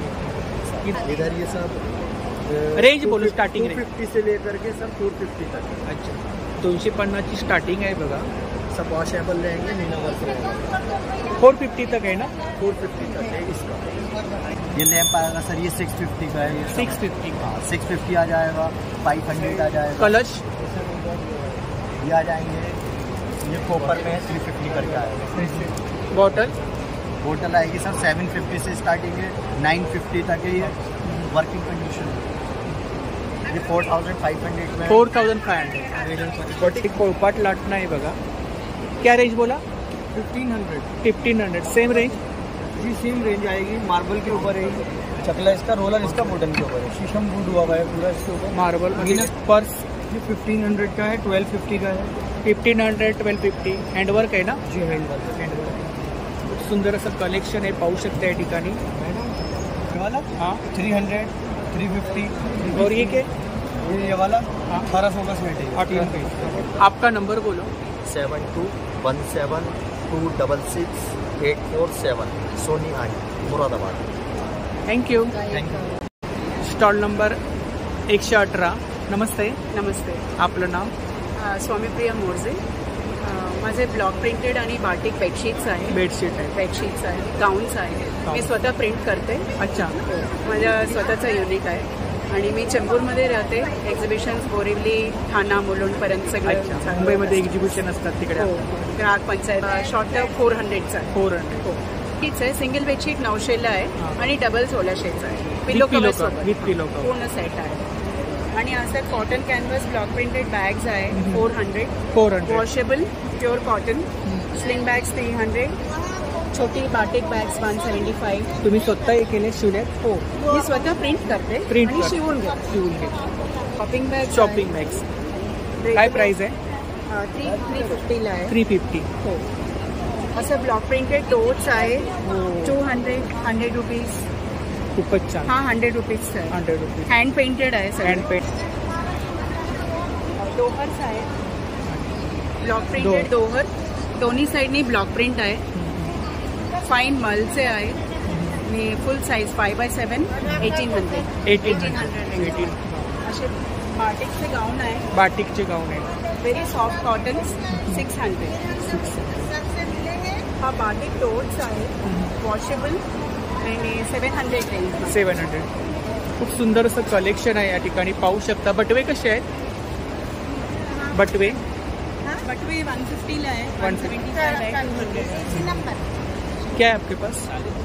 इधर ये सब रेंज बोलो स्टार्टिंग रेंज। फिफ्टी से लेकर के सर फोर फिफ्टी तक। अच्छा, दोनशे पन्नासची स्टार्टिंग आहे बघा। सब वॉशेबल रहेंगे, मीना वर्क रहेंगे। फोर फिफ्टी तक है ना? फोर फिफ्टी तक है इसका। ये लैंप आएगा सर, ये सिक्स फिफ्टी का है। सिक्स फिफ्टी हाँ, सिक्स फिफ्टी आ जाएगा। फाइव हंड्रेड आ जाएगा। कलश ये आ जाएंगे, ये कॉपर में थ्री फिफ्टी करके आएगा। बॉटल बोतल आएगी सर सेवन फिफ्टी से स्टार्टिंग है, नाइन फिफ्टी तक है। ये वर्किंग कंडीशन ये फोर थाउजेंड फाइव हंड्रेड में। फोर थाउजेंड फाइव हंड्रेड कोळपाट लाटणं आहे बघा। क्या रेंज बोला? Fifteen hundred fifteen hundred same range? जी सेम रेंज आएगी। मार्बल के ऊपर है, चकला इसका, रोलर इसका वुडन के ऊपर है। शीशम वुड हुआ है पूरा इसके ऊपर। मार्बल म्हणजे पर्स ये फिफ्टीन हंड्रेड का है, ट्वेल्व फिफ्टी का है। Fifteen hundred twelve fifty handwork आहे ना? जी हैंडवर्क हैंडवर्क खूप सुंदर असं कलेक्शन आहे, पाहू शकता या ठिकाणी। वाला हाँ थ्री हंड्रेड थ्री फिफ्टी। और ये क्या? ये वाला अठारह सौ का सेट है। अठारह। आपका नंबर बोलो। Seven two one seven two double six eight four seven. Soni आई Moradabad. Thank you. Thank you. Stall number एकशे अठरा। नमस्ते, नमस्ते। आपलं नाव? स्वामीप्रिया मोरजे। माझे ब्लॉक प्रिंटेड आणि बाटिक बेडशीट्स आहेत। बेडशीट आहे, बेडशीट्स आहेत, गाऊन्स आहेत। मी स्वतः प्रिंट करते। अच्छा। माझ्या स्वतःचा युनिट आहे आणि मी चेंबूरमध्ये राहते। एक्झिबिशन्स बोरिवली, ठाणा, मुलुंडपर्यंत सगळं मुंबईमध्ये एक्झिबिशन असतात तिकडे। हो, ग्राहक पंचायत। शॉर्ट टर्म फोर हंड्रेडचा आहे। फोर हंड्रेड हो, तीच आहे। सिंगल बेडशीट नऊशेला आहे आणि डबल सोळाशेचा आहे। पिलो पिलो कवर सोबत विथ पिलो कवर पूर्ण सेट आहे। आणि असं cotton canvas block printed bags आहे four hundred. Four hundred washable pure cotton sling bags three hundred. छोटी batik bags one seventy five. तुम्ही स्वतः हे केले शिवल्यात? हो, मी स्वतः प्रिंट करते प्रिंट आणि शिवून घेते। शिवून घेते। शॉपिंग बॅग शॉपिंग बॅग्स काय प्राइस आहे? थ्री थ्री फिफ्टीला आहे। थ्री फिफ्टी हो, असं ब्लॉक प्रिंटेड टोट्स आहे टू हंड्रेड हंड्रेड रुपीज। खूपच छान। हा हंड्रेड रुपीजचा आहे। हंड्रेड रुपीज हँड पेंटेड आहे सगळं। Hand paint. डोहर्स आहे, ब्लॉक प्रिंटेड दोहर, दोन्ही साईडनी ब्लॉक प्रिंट आहे। फाईन मलचे आहे, आणि full size five by seven eighteen hundred eighteen hundred eighteen असे बाटिकचे गाऊन आहे. बाटिकचे गाऊन आहे. Very soft cotton six hundred. हा बाटिक टोट्स आहे वॉशेबल आणि seven hundred range. Seven hundred. खूप सुंदर असं कलेक्शन आहे या ठिकाणी पाहू शकता. बटवे कसे आहेत? बटवे बटवे वन फिफ्टीला आहे. वन सेवेंटी फाइव है. क्या है आपके पास?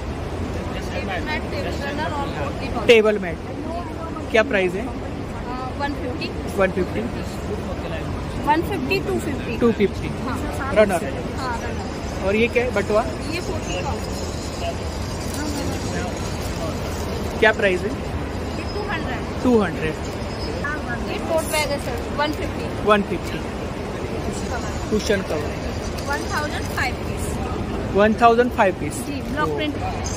Table mat. क्या प्राइस है? One fifty one fifty one fifty two fifty two fifty runner. और ये क्या है बटवा? ये फोर्टी क्या प्राइस है? Two hundred two hundred. ये टोट बैग है sir one fifty one fifty. Cushion cover one thousand five piece. One thousand five piece. जी ब्लॉक प्रिंट.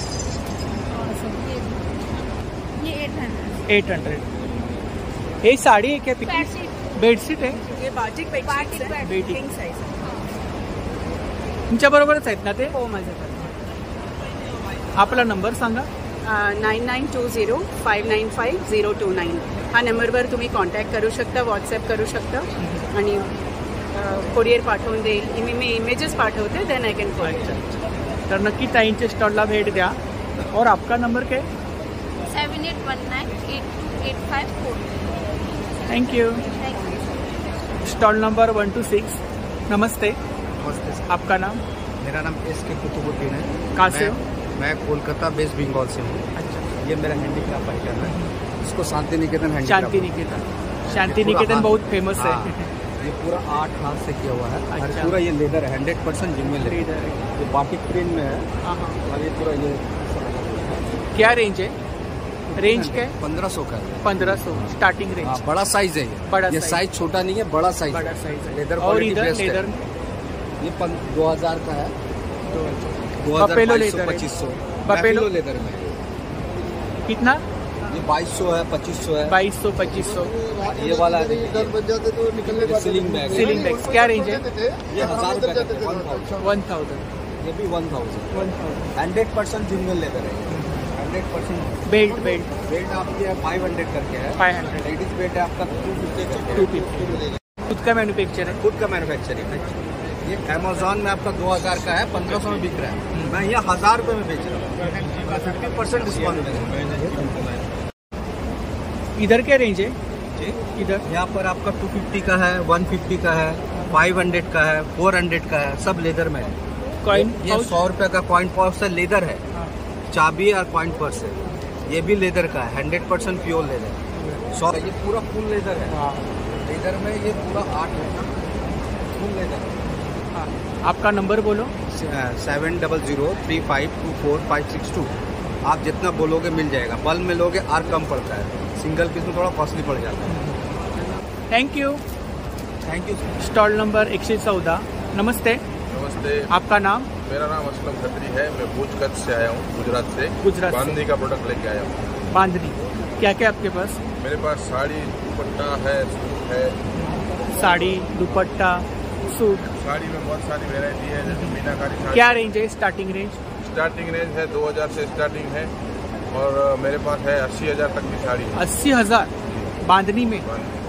ये एट हंड्रेड एट हंड्रेड. ये साड़ी है क्या? बेडशीट बेडशीट है. हे batik batik bedsheet bed. King size. तुमच्या बरोबरच आहेत ना ते? हो माझ्याकडे. आपला नंबर सांगा. Nine nine two zero five nine five zero two nine हा नंबरवर तुम्ही कॉन्टॅक्ट करू शकता, व्हॉट्सॲप करू शकता आणि कोरिअर पाठवून देईल. मी मी इमेजेस पाठवते देन आय कॅन कॉल. तर नक्की ताईंच्या स्टॉलला भेट द्या. और आपका नंबर क्या है? Seven eight one nine eight two eight five four. Thank you. Stall number one two six. नमस्ते. नमस्ते सर. आपका नाम? मेरा नाम एस के कुतुबुद्दीन है. कहाँ से हो? मैं कोलकाता वेस्ट बंगाल से हूँ. अच्छा. ये मेरा हैंडीक्राफ्ट आइटम है. इसको शांति निकेतन शांति निकेतन. शांति निकेतन बहुत फेमस है. ये पूरा आठ हाथ से किया हुआ है. अच्छा. और पूरा ये लेदर है. हंड्रेड परसेंट जिनमें लेदर है. ये बाटिक प्रिंट में है. और ये पूरा ये क्या रेंज है? रेंज क्या है? पंद्रह सौ का. पंद्रह सौ स्टार्टिंग रेंज. हाँ, बड़ा साइज है ये. बड़ा ये साइज छोटा नहीं है, बड़ा साइज. बड़ा साइज है. लेदर और इधर लेदर में ये दो हजार का है. दो बपेलो हजार लेदर. पच्चीस सौ बपेलो लेदर में. कितना? ये बाईस सौ है, पच्चीस सौ है. बाईस सौ पच्चीस सौ. ये वाला सीलिंग बैग. सीलिंग बैग क्या रेंज है? ये हजार रुपए का है. One thousand. ये भी one thousand. One thousand. Hundred percent genuine leather है. Hundred percent. Belt belt belt आपके फाइव हंड्रेड करके है. Five hundred. लेडीज बेल्ट है आपका टू फिफ्टी. Two fifty. खुद का मैन्युफैक्चर है. खुद का मैन्युफैक्चरिंग है. ये अमेजोन में आपका दो हजार का है, पंद्रह सौ में बिक रहा है. मैं ये हजार रुपए में बेच रहा हूँ. फिफ्टी परसेंट डिस्काउंट में. इधर क्या रेंज है? जी इधर यहाँ पर आपका टू फिफ्टी का है, वन फिफ्टी का है, फाइव हंड्रेड का है, फोर हंड्रेड का है. सब लेदर में है. कॉइन ये सौ रुपए का कॉइन पर्स है. लेदर है. चाबी और कॉइन पर्स है. ये भी लेदर का है. Hundred percent pure leather. सौ. ये पूरा फुल लेदर है. लेदर में ये पूरा आठ फुल लेदर है. आपका नंबर बोलो. Seven double zero three five two four five six two. आप जितना बोलोगे मिल जाएगा. बल्क में लोगे और कम पड़ता है. सिंगल पीस में थोड़ा कॉस्टली पड़ जाता है. Thank you. Thank you. Stall number एक सौ चौदह. नमस्ते. नमस्ते. आपका नाम? मेरा नाम असलम खत्री है. मैं भूज कच्छ से आया हूँ, गुजरात से. गुजरात बांधनी का प्रोडक्ट लेके आया हूँ. बांधनी क्या क्या आपके पास? मेरे पास साड़ी, दुपट्टा है, सूट है. साड़ी, दुपट्टा, सूट. साड़ी में बहुत सारी वैरायटी है, जैसे मीनाकारी साड़ी. क्या रेंज है? Starting range? स्टार्टिंग रेंज है दो हजार से स्टार्टिंग है. और मेरे पास है अस्सी हजार तक की साड़ी. अस्सी हजार बांधनी में.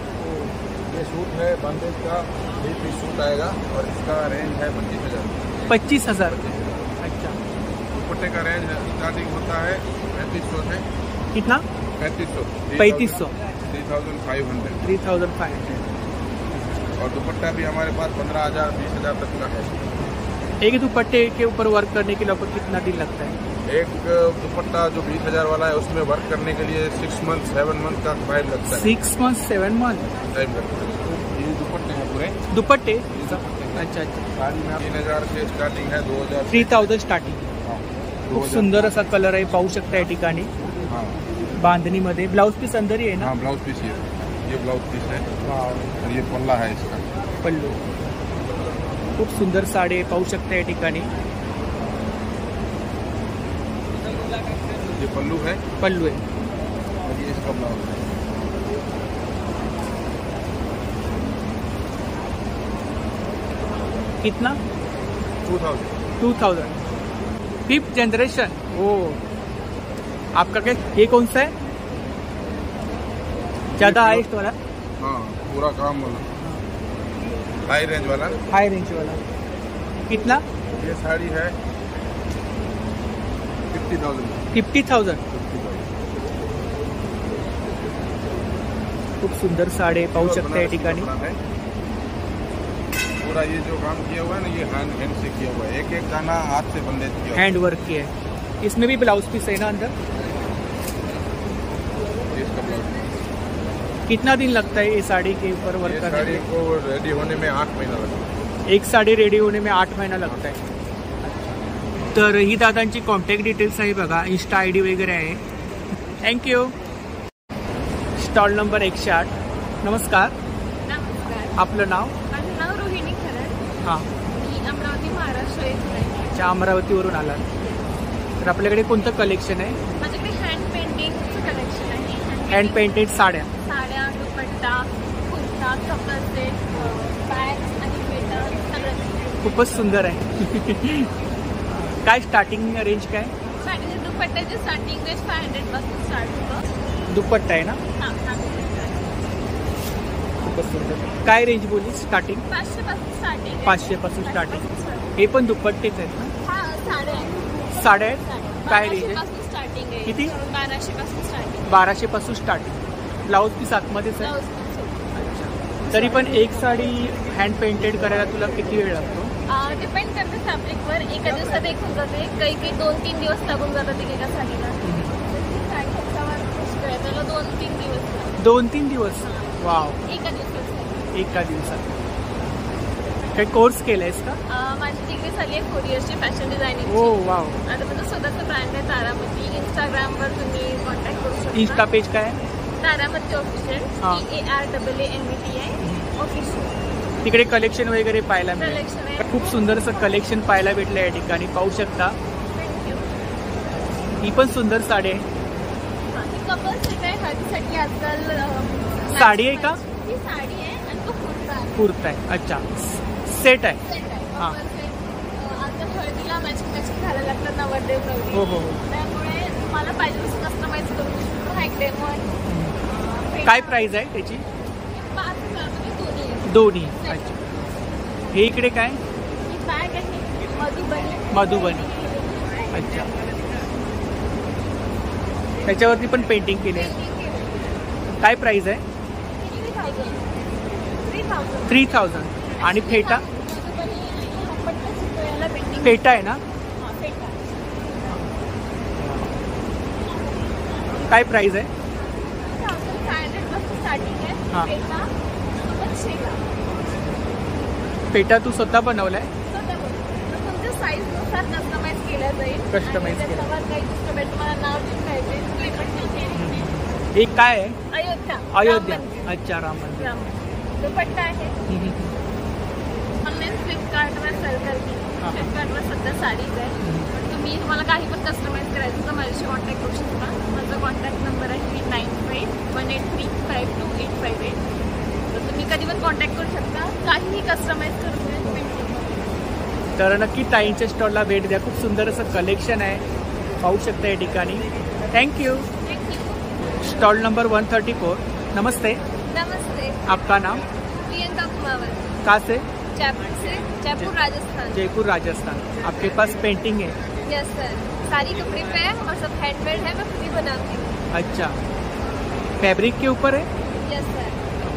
ये सूट है बांधनी का, एक पीस सूट आएगा और इसका रेंज है पच्चीस हजार. पच्चीस हजार. अच्छा. दुपट्टे का रेंज स्टार्टिंग होता है पैंतीस सौ से. कितना? पैंतीस सौ. पैंतीस सौ. Three thousand five hundred. Three thousand five hundred. और दुपट्टा भी हमारे पास पंद्रह हजार बीस हजार तक का है. एक दुपट्टे के ऊपर वर्क करने के लिए आपको कितना दिन लगता है? एक दुपट्टा जो बीस हजार वाला है उसमें वर्क करने के लिए सिक्स मंथ सेवन मंथ का टाइम लगता है. Six month seven month time लगता है. ये दुपट्टे हैं पूरे. दुपट्टे. अच्छा अच्छा. साड़ी में तीन हजार से स्टार्टिंग है. दो हजार थ्री थाउजंड स्टार्टिंग. खूप सुंदर असा कलर आहे, पाहू शकता या ठिकाणी. बांधणी मध्ये ब्लाउज पीस अंदर ही आहे ना? हाँ, ब्लाउज पीस ये ये ब्लाउज पीस है. और ये पल्ला है इसका. पल्लू. खूप सुंदर साडी आहे, पाहू शकता या ठिकाणी. ये पल्लू है. पल्लू है. और ये इसका ब्लाउज है. कितना? Two thousand. Two thousand. Fifth generation. ओ आपका क्या, ये कौन सा है ज्यादा हाईएस्ट वाला? हाँ पूरा काम वाला, हाई रेंज वाला। हाई रेंज वाला कितना? ये साड़ी है फिफ्टी थाउजेंड। फिफ्टी थाउजेंड खूप सुंदर साडी पाहू शकता या ठिकाणी। पूरा ये जो काम किया हुआ है ना, ये हैंड हैंड से किया हुआ है, एक एक दाना हाथ से बंदे किया, हैंड वर्क किया है। इसमें भी ब्लाउज पीस है ना अंदर? इसका ब्लाउज कितना दिन लगता है ये साड़ी के ऊपर वर्क करने साड़ी को रेडी होने में आठ महीना लगता है? एक साडी रेडी होने में आठ महिना लगता है। तर ही दादांची कॉन्टॅक्ट डिटेल्स आहे बघा, इंस्टा आय डी वगैरे आहे। थँक्यू। स्टॉल नंबर एकशे आठ। नमस्कार, नमस्कार, आपलं नाव? माझं नाव रोहिणी खरड, हां, मी अमरावती महाराष्ट्र येथून आहे। अच्छा, अमरावतीवरून आलात। तर आपल्याकडे कोणतं कलेक्शन आहे? माझ्याकडे हँड पेंटिंगचं कलेक्शन आहे। हँड पेंटेड साड्या, साड्या, dupatta, kurta, couple set, bags आणि स्वेटर सगळं खूपच सुंदर आहे। काय स्टार्टिंग रेंज काय? साडीचे दुपट्ट्याचे स्टार्टिंग रेंज फाय हंड्रेड पासून स्टार्ट होतं। दुपट्टा आहे ना? हां, हां, खूपच सुंदर। काय रेंज बोली स्टार्टिंग? पाचशे पासून स्टार्टिंग। पाचशे पासून स्टार्टिंग। हे पण दुपट्टेच आहेत ना? हां, साड्या आहेत। साड्या आहेत? काय रेंज आहे? पासून स्टार्टिंग आहे। किती? बाराशे पासून स्टार्टिंग। बाराशे पासून स्टार्टिंग। ब्लाउज पीस आतमध्येच आहे? अच्छा, तरी पण एक साडी हँड पेंटेड करायला तुला किती वेळ लागतो? डिपेंड करते फॅब्रिकवर, एका दिवसात एक होऊन जाते, काही काही दोन तीन दिवस लागून जातात एका साडीला। त्याला दोन तीन दिवस दोन तीन दिवस वाव, एका दिवसात एका दिवसात। काय कोर्स केलायस का? माझी डिग्री झाली आहे फोर इयर्सची फॅशन डिझायनिंग। हो वाव। आता माझं स्वतःचं ब्रँड आहे तारामती। इंस्टाग्रामवर तुम्ही कॉन्टॅक्ट करू शकता। इंस्टा पेज काय आहे? Taramati official, T A R double A M B T I official. तिकडे कलेक्शन वगैरे पाहायला मिळेल। कलेक्शन आहे, खूप सुंदर असं कलेक्शन पाहायला भेटलं या ठिकाणी, पाहू शकता। ही पण सुंदर साडी आहे। कपल सेट आहे, हळदीसाठी आजकाल साडी आहे का? ही साडी आहे आणि तो कुर्ता आहे। कुर्ता आहे, अच्छा, सेट आहे। सेट आहे, हां, कपल सेट। आजकाल हळदीला मॅचिंग मॅचिंग घालायला लागतात नवरदेव नवरी। हो हो। त्यामुळे मला पाहिजे तसं कस्टमाइज करू शकतो। हा एक डेमो आहे। काय प्राइस आहे त्याची? पाच हजार मध्ये दोन्ही दोन्ही। अच्छा, हे इकडे काय? ही बॅग आहे मधुबनी। मधुबनी, अच्छा, त्याच्यावरती पण पेंटिंग केली आहे। काय प्राइस आहे? Three thousand. आणि फेटा? फेटा आहे ना? काय प्राइस आहे? हां, फेटा तू स्वतः बनवलाय? तुमच्या साईज नुसार कस्टमाइज केलं जाईल। कस्टमाइज केलं। त्याच्यावर काही कस्टमाइज तुम्हाला नाव चिटकायचे ते पण चिटकेल। हे काय आहे? अयोध्या। अयोध्या, राम मंदिर। अच्छा, राम मंदिर। राम मंदिर। दुपट्टा आहे। ऑनलाईन फ्लिपकार्टवर सेल करते। फ्लिपकार्टवर सध्या साडीज आहे। तुम्ही तुम्हाला काही पण कस्टमाइज करायचं तर माझ्याशी कॉन्टॅक्ट करू शकता। माझा कॉन्टॅक्ट नंबर आहे nine five one eight three five two eight five eight. तर तुम्ही कधी पण कॉन्टॅक्ट करू शकता, काहीही कस्टमाइज करू शकता। तर नक्की ताईंच्या स्टॉलला भेट द्या, खूप सुंदर असं कलेक्शन आहे, पाहू शकता या ठिकाणी। Thank you. Stall number one thirty four. नमस्ते, नमस्ते, आपका नाम? प्रियंका कुमावत। कहाँ से? जयपुर से, जयपुर राजस्थान। जयपुर राजस्थान। आपके पास पेंटिंग है? यस सर, सारी कपड़े पे है और सब हैंडमेड है, मैं खुद ही बनाती हूँ। अच्छा, फैब्रिक के ऊपर है? Yes sir.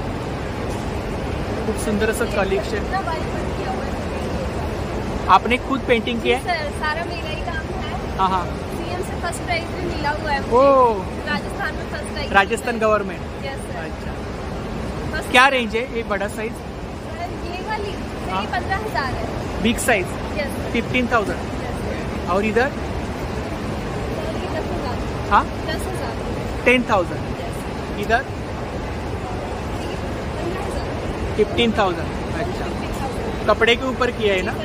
खूब सुंदर असं कलेक्शन। कितना बारीक वर्क किया हुआ है। आपने खुद पेंटिंग की है? सर, सारा मेरा ही काम है। हाँ हाँ। सीएम से फर्स्ट प्राइज भी मिला हुआ है मुझे। ओ, राजस्थान में first prize. Rajasthan government. Yes sir. अच्छा, क्या रेंज है ये बड़ा साइज? ये वाली ये पंद्रह हजार है। Big size? Yes. Fifteen thousand. और इधर? दस हजार। हाँ, दस हजार। Ten thousand. इधर? Fifteen thousand. अच्छा, कपड़े के ऊपर किया है ना?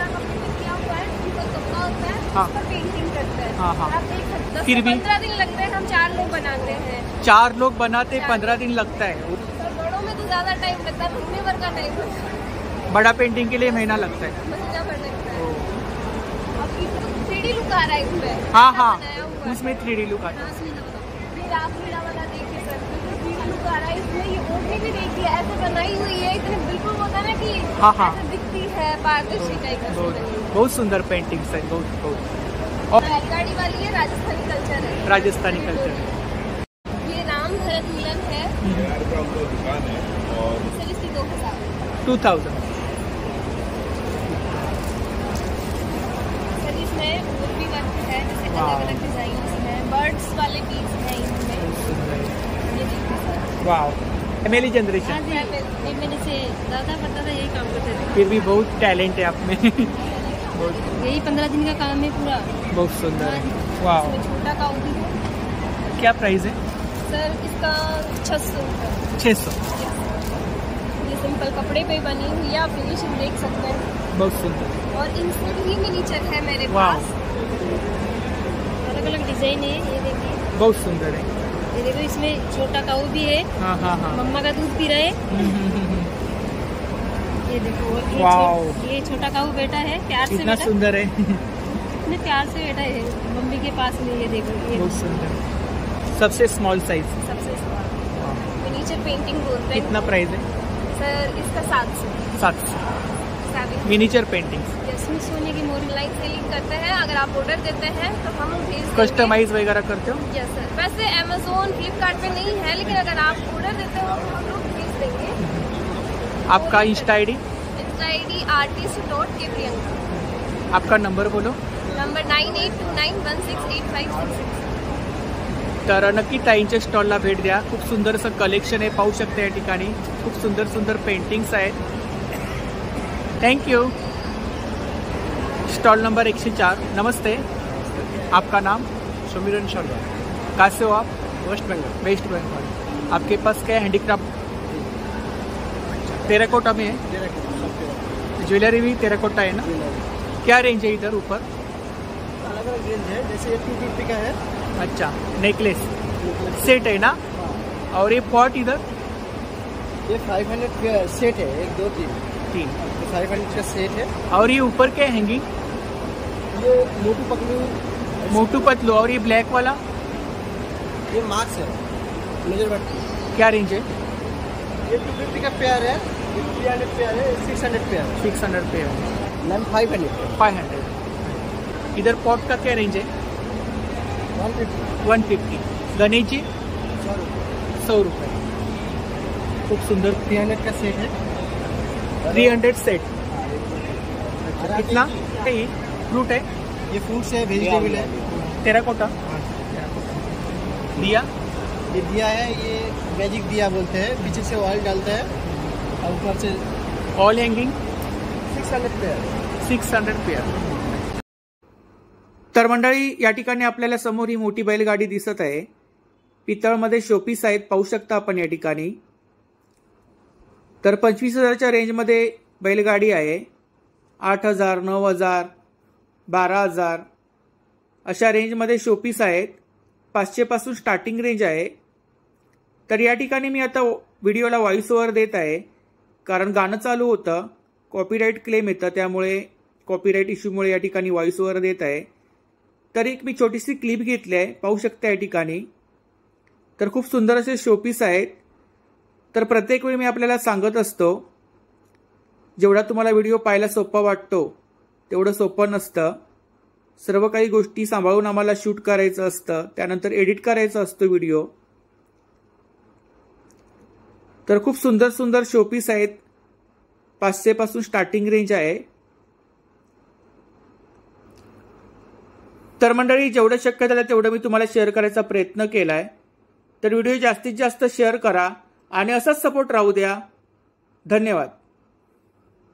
हाँ पेंटिंग करते हैं। हाँ हाँ। आप देख सकते हैं। फिर भी पंद्रह दिन लगते हैं, हम चार लोग बनाते हैं। चार लोग बनाते पंद्रह दिन लगता है। बड़ों में तो ज्यादा टाइम लगता है, महीने भर का टाइम लगता है। बड़ा पेंटिंग के लिए महीना लगता है। महीना भर लगता है। अब थ्री डी लुक आ रहा है इसमें। हाँ हाँ, उसमें थ्री डी लुक आता है। फिर आप हीरा वाला देखिए सर, बिल्कुल थ्री डी लुक आ रहा है इसमें। ये ओढ़नी भी देखिए ऐसे बनाई हुई है, इतने बिल्कुल होता है ना कि हाँ हाँ ऐसे दिखती है, पारदर्शी टाइप का। बहुत सुंदर पेंटिंग्स है, बहुत बहुत। और बैलगाड़ी वाली है, राजस्थानी कल्चर है। राजस्थानी कल्चर ये राम भरत मिलन है दुकान है और सर, इसकी दो हजार टू थाउजेंड सर। इसमें और भी वर्क है, जैसे अलग अलग डिजाइन हैं, बर्ड्स वाले पीस हैं इनमें। ये देखिए सर, वाह, मेरी जनरेशन। हाँ जी, ये मेरे से ज़्यादा पता था, यही काम करते थे। फिर भी बहुत टैलेंट है आप में। यही पंद्रह दिन का काम है पूरा। बहुत सुंदर है, वाह। इसमें छोटा काउ भी है। क्या प्राइस है सर इसका छह सौ छः सौ। ये सिंपल कपड़े पे बनी हुई है, आप फिनिशिंग देख सकते हैं। बहुत सुंदर। और इनसे भी मिनीचर है मेरे वाह, पास, अलग अलग डिजाइन है। ये देखिए बहुत सुंदर है। ये देखो, इसमें छोटा काऊ भी है। हाँ हाँ हाँ, मम्मा का दूध पी रहे। ये देखो, ये, वाओ, छो, ये छोटा काऊ बेटा है, प्यार से इतना बेटा, सुंदर है। इतने प्यार से बेटा है मम्मी के पास में। ये देखो, ये बहुत सुंदर, सबसे स्मॉल साइज, सबसे स्मॉल मिनीचर पेंटिंग बोलते हैं। कितना प्राइस है सर इसका सात सौ सात सौ मिनीचर पेंटिंग्स। इसमें सोने की मोरी लाइट सेलिंग करते हैं। अगर आप ऑर्डर देते हैं तो हम भेज देंगे। कस्टमाइज वगैरह करते हो? यस सर, वैसे अमेजोन फ्लिपकार्ट पे नहीं है, लेकिन अगर आप ऑर्डर देते हो तो हम लोग भेज देंगे। आपका insta I D? Insta I D artist dot K Priyanka. आपका नंबर बोलो। Number nine eight two nine one six eight five six six. तर नक्की ताईंच्या स्टॉलला भेट द्या, खूप सुंदर असं कलेक्शन आहे, पाहू शकता या ठिकाणी खूप सुंदर सुंदर पेंटिंग्स आहेत। Thank you. स्टॉल नंबर एक सौ चार। नमस्ते, आपका नाम? समीरन शर्मा। कहाँ से हो आप? वेस्ट बंगाल। वेस्ट बंगाल। आपके पास क्या हैंडीक्राफ्ट? टेराकोटा में है? ज्वेलरी भी टेराकोटा है ना? क्या रेंज है इधर ऊपर? अलग अलग रेंज है, जैसे ये टू फिफ्टी का है। अच्छा, नेकलेस सेट है ना? और ये पॉट इधर? ये फाइव हंड्रेड सेट है, एक दो तीन तीन फाइव हंड्रेड का सेट है। और ये ऊपर क्या हैंगिंग? ये मोटू पतलू मोटू पतलू। और ये ब्लैक वाला? ये मार्क्स है, मेजर बट। क्या रेंज है? ये टू फिफ्टी का पेयर है, थ्री हंड्रेड पेयर है, six hundred pair six hundred pair ma'am, five hundred five hundred. इधर पॉट का क्या रेंज है? One fifty one fifty. Ganesh ji? सौ रुपये। खूब सुंदर। थ्री हंड्रेड का सेट है। Three hundred set. कितना? ये फ्रूट है? ये फ्रूट्स है, वेजिटेबल है। टेराकोटा। दिया? ये दिया है, ये मैजिक दिया बोलते हैं, पीछे से ऑयल डालते हैं और ऊपर से all hanging. Six hundred pair six hundred pair. तर मंडळी, या ठिकाणी आपल्याला समोर ही मोठी बैलगाडी दिसत आहे, पितळमध्ये शोपीस आहेत, पाहू शकता आपण या ठिकाणी। तर पंचवीस हजारच्या रेंजमध्ये बैलगाडी आहे। आठ हजार नऊ हजार बारा हजार अशा रेंजमध्ये शोपीस आहेत। पाचशे पासून स्टार्टिंग रेंज आहे। तर या ठिकाणी मी आता व्हिडिओला व्हॉइस ओव्हर देत आहे, कारण गाणं चालू होतं, कॉपीराईट क्लेम येतं, त्यामुळे कॉपीराईट इश्यूमुळे या ठिकाणी व्हॉइस ओव्हर देत आहे। तर एक मी छोटीशी क्लिप घेतली आहे, पाहू शकता या ठिकाणी। तर खूप सुंदर असे शोपीस आहेत। तर प्रत्येक वेळी मी आपल्याला सांगत असतो, जेवढा तुम्हाला व्हिडिओ पाहायला सोपा वाटतो तेवढं सोपं नसतं। सर्व काही गोष्टी सांभाळून आम्हाला शूट करायचं असतं, त्यानंतर एडिट करायचा असतो व्हिडिओ। तर खूप सुंदर सुंदर शोपीस आहेत, पाचशे पासून स्टार्टिंग रेंज आहे। तर मंडळी, जेवढं शक्य झालं तेवढं मी तुम्हाला शेअर करायचा प्रयत्न केलाय। तर व्हिडिओ जास्तीत जास्त शेअर करा आणि असाच सपोर्ट राहू द्या। धन्यवाद।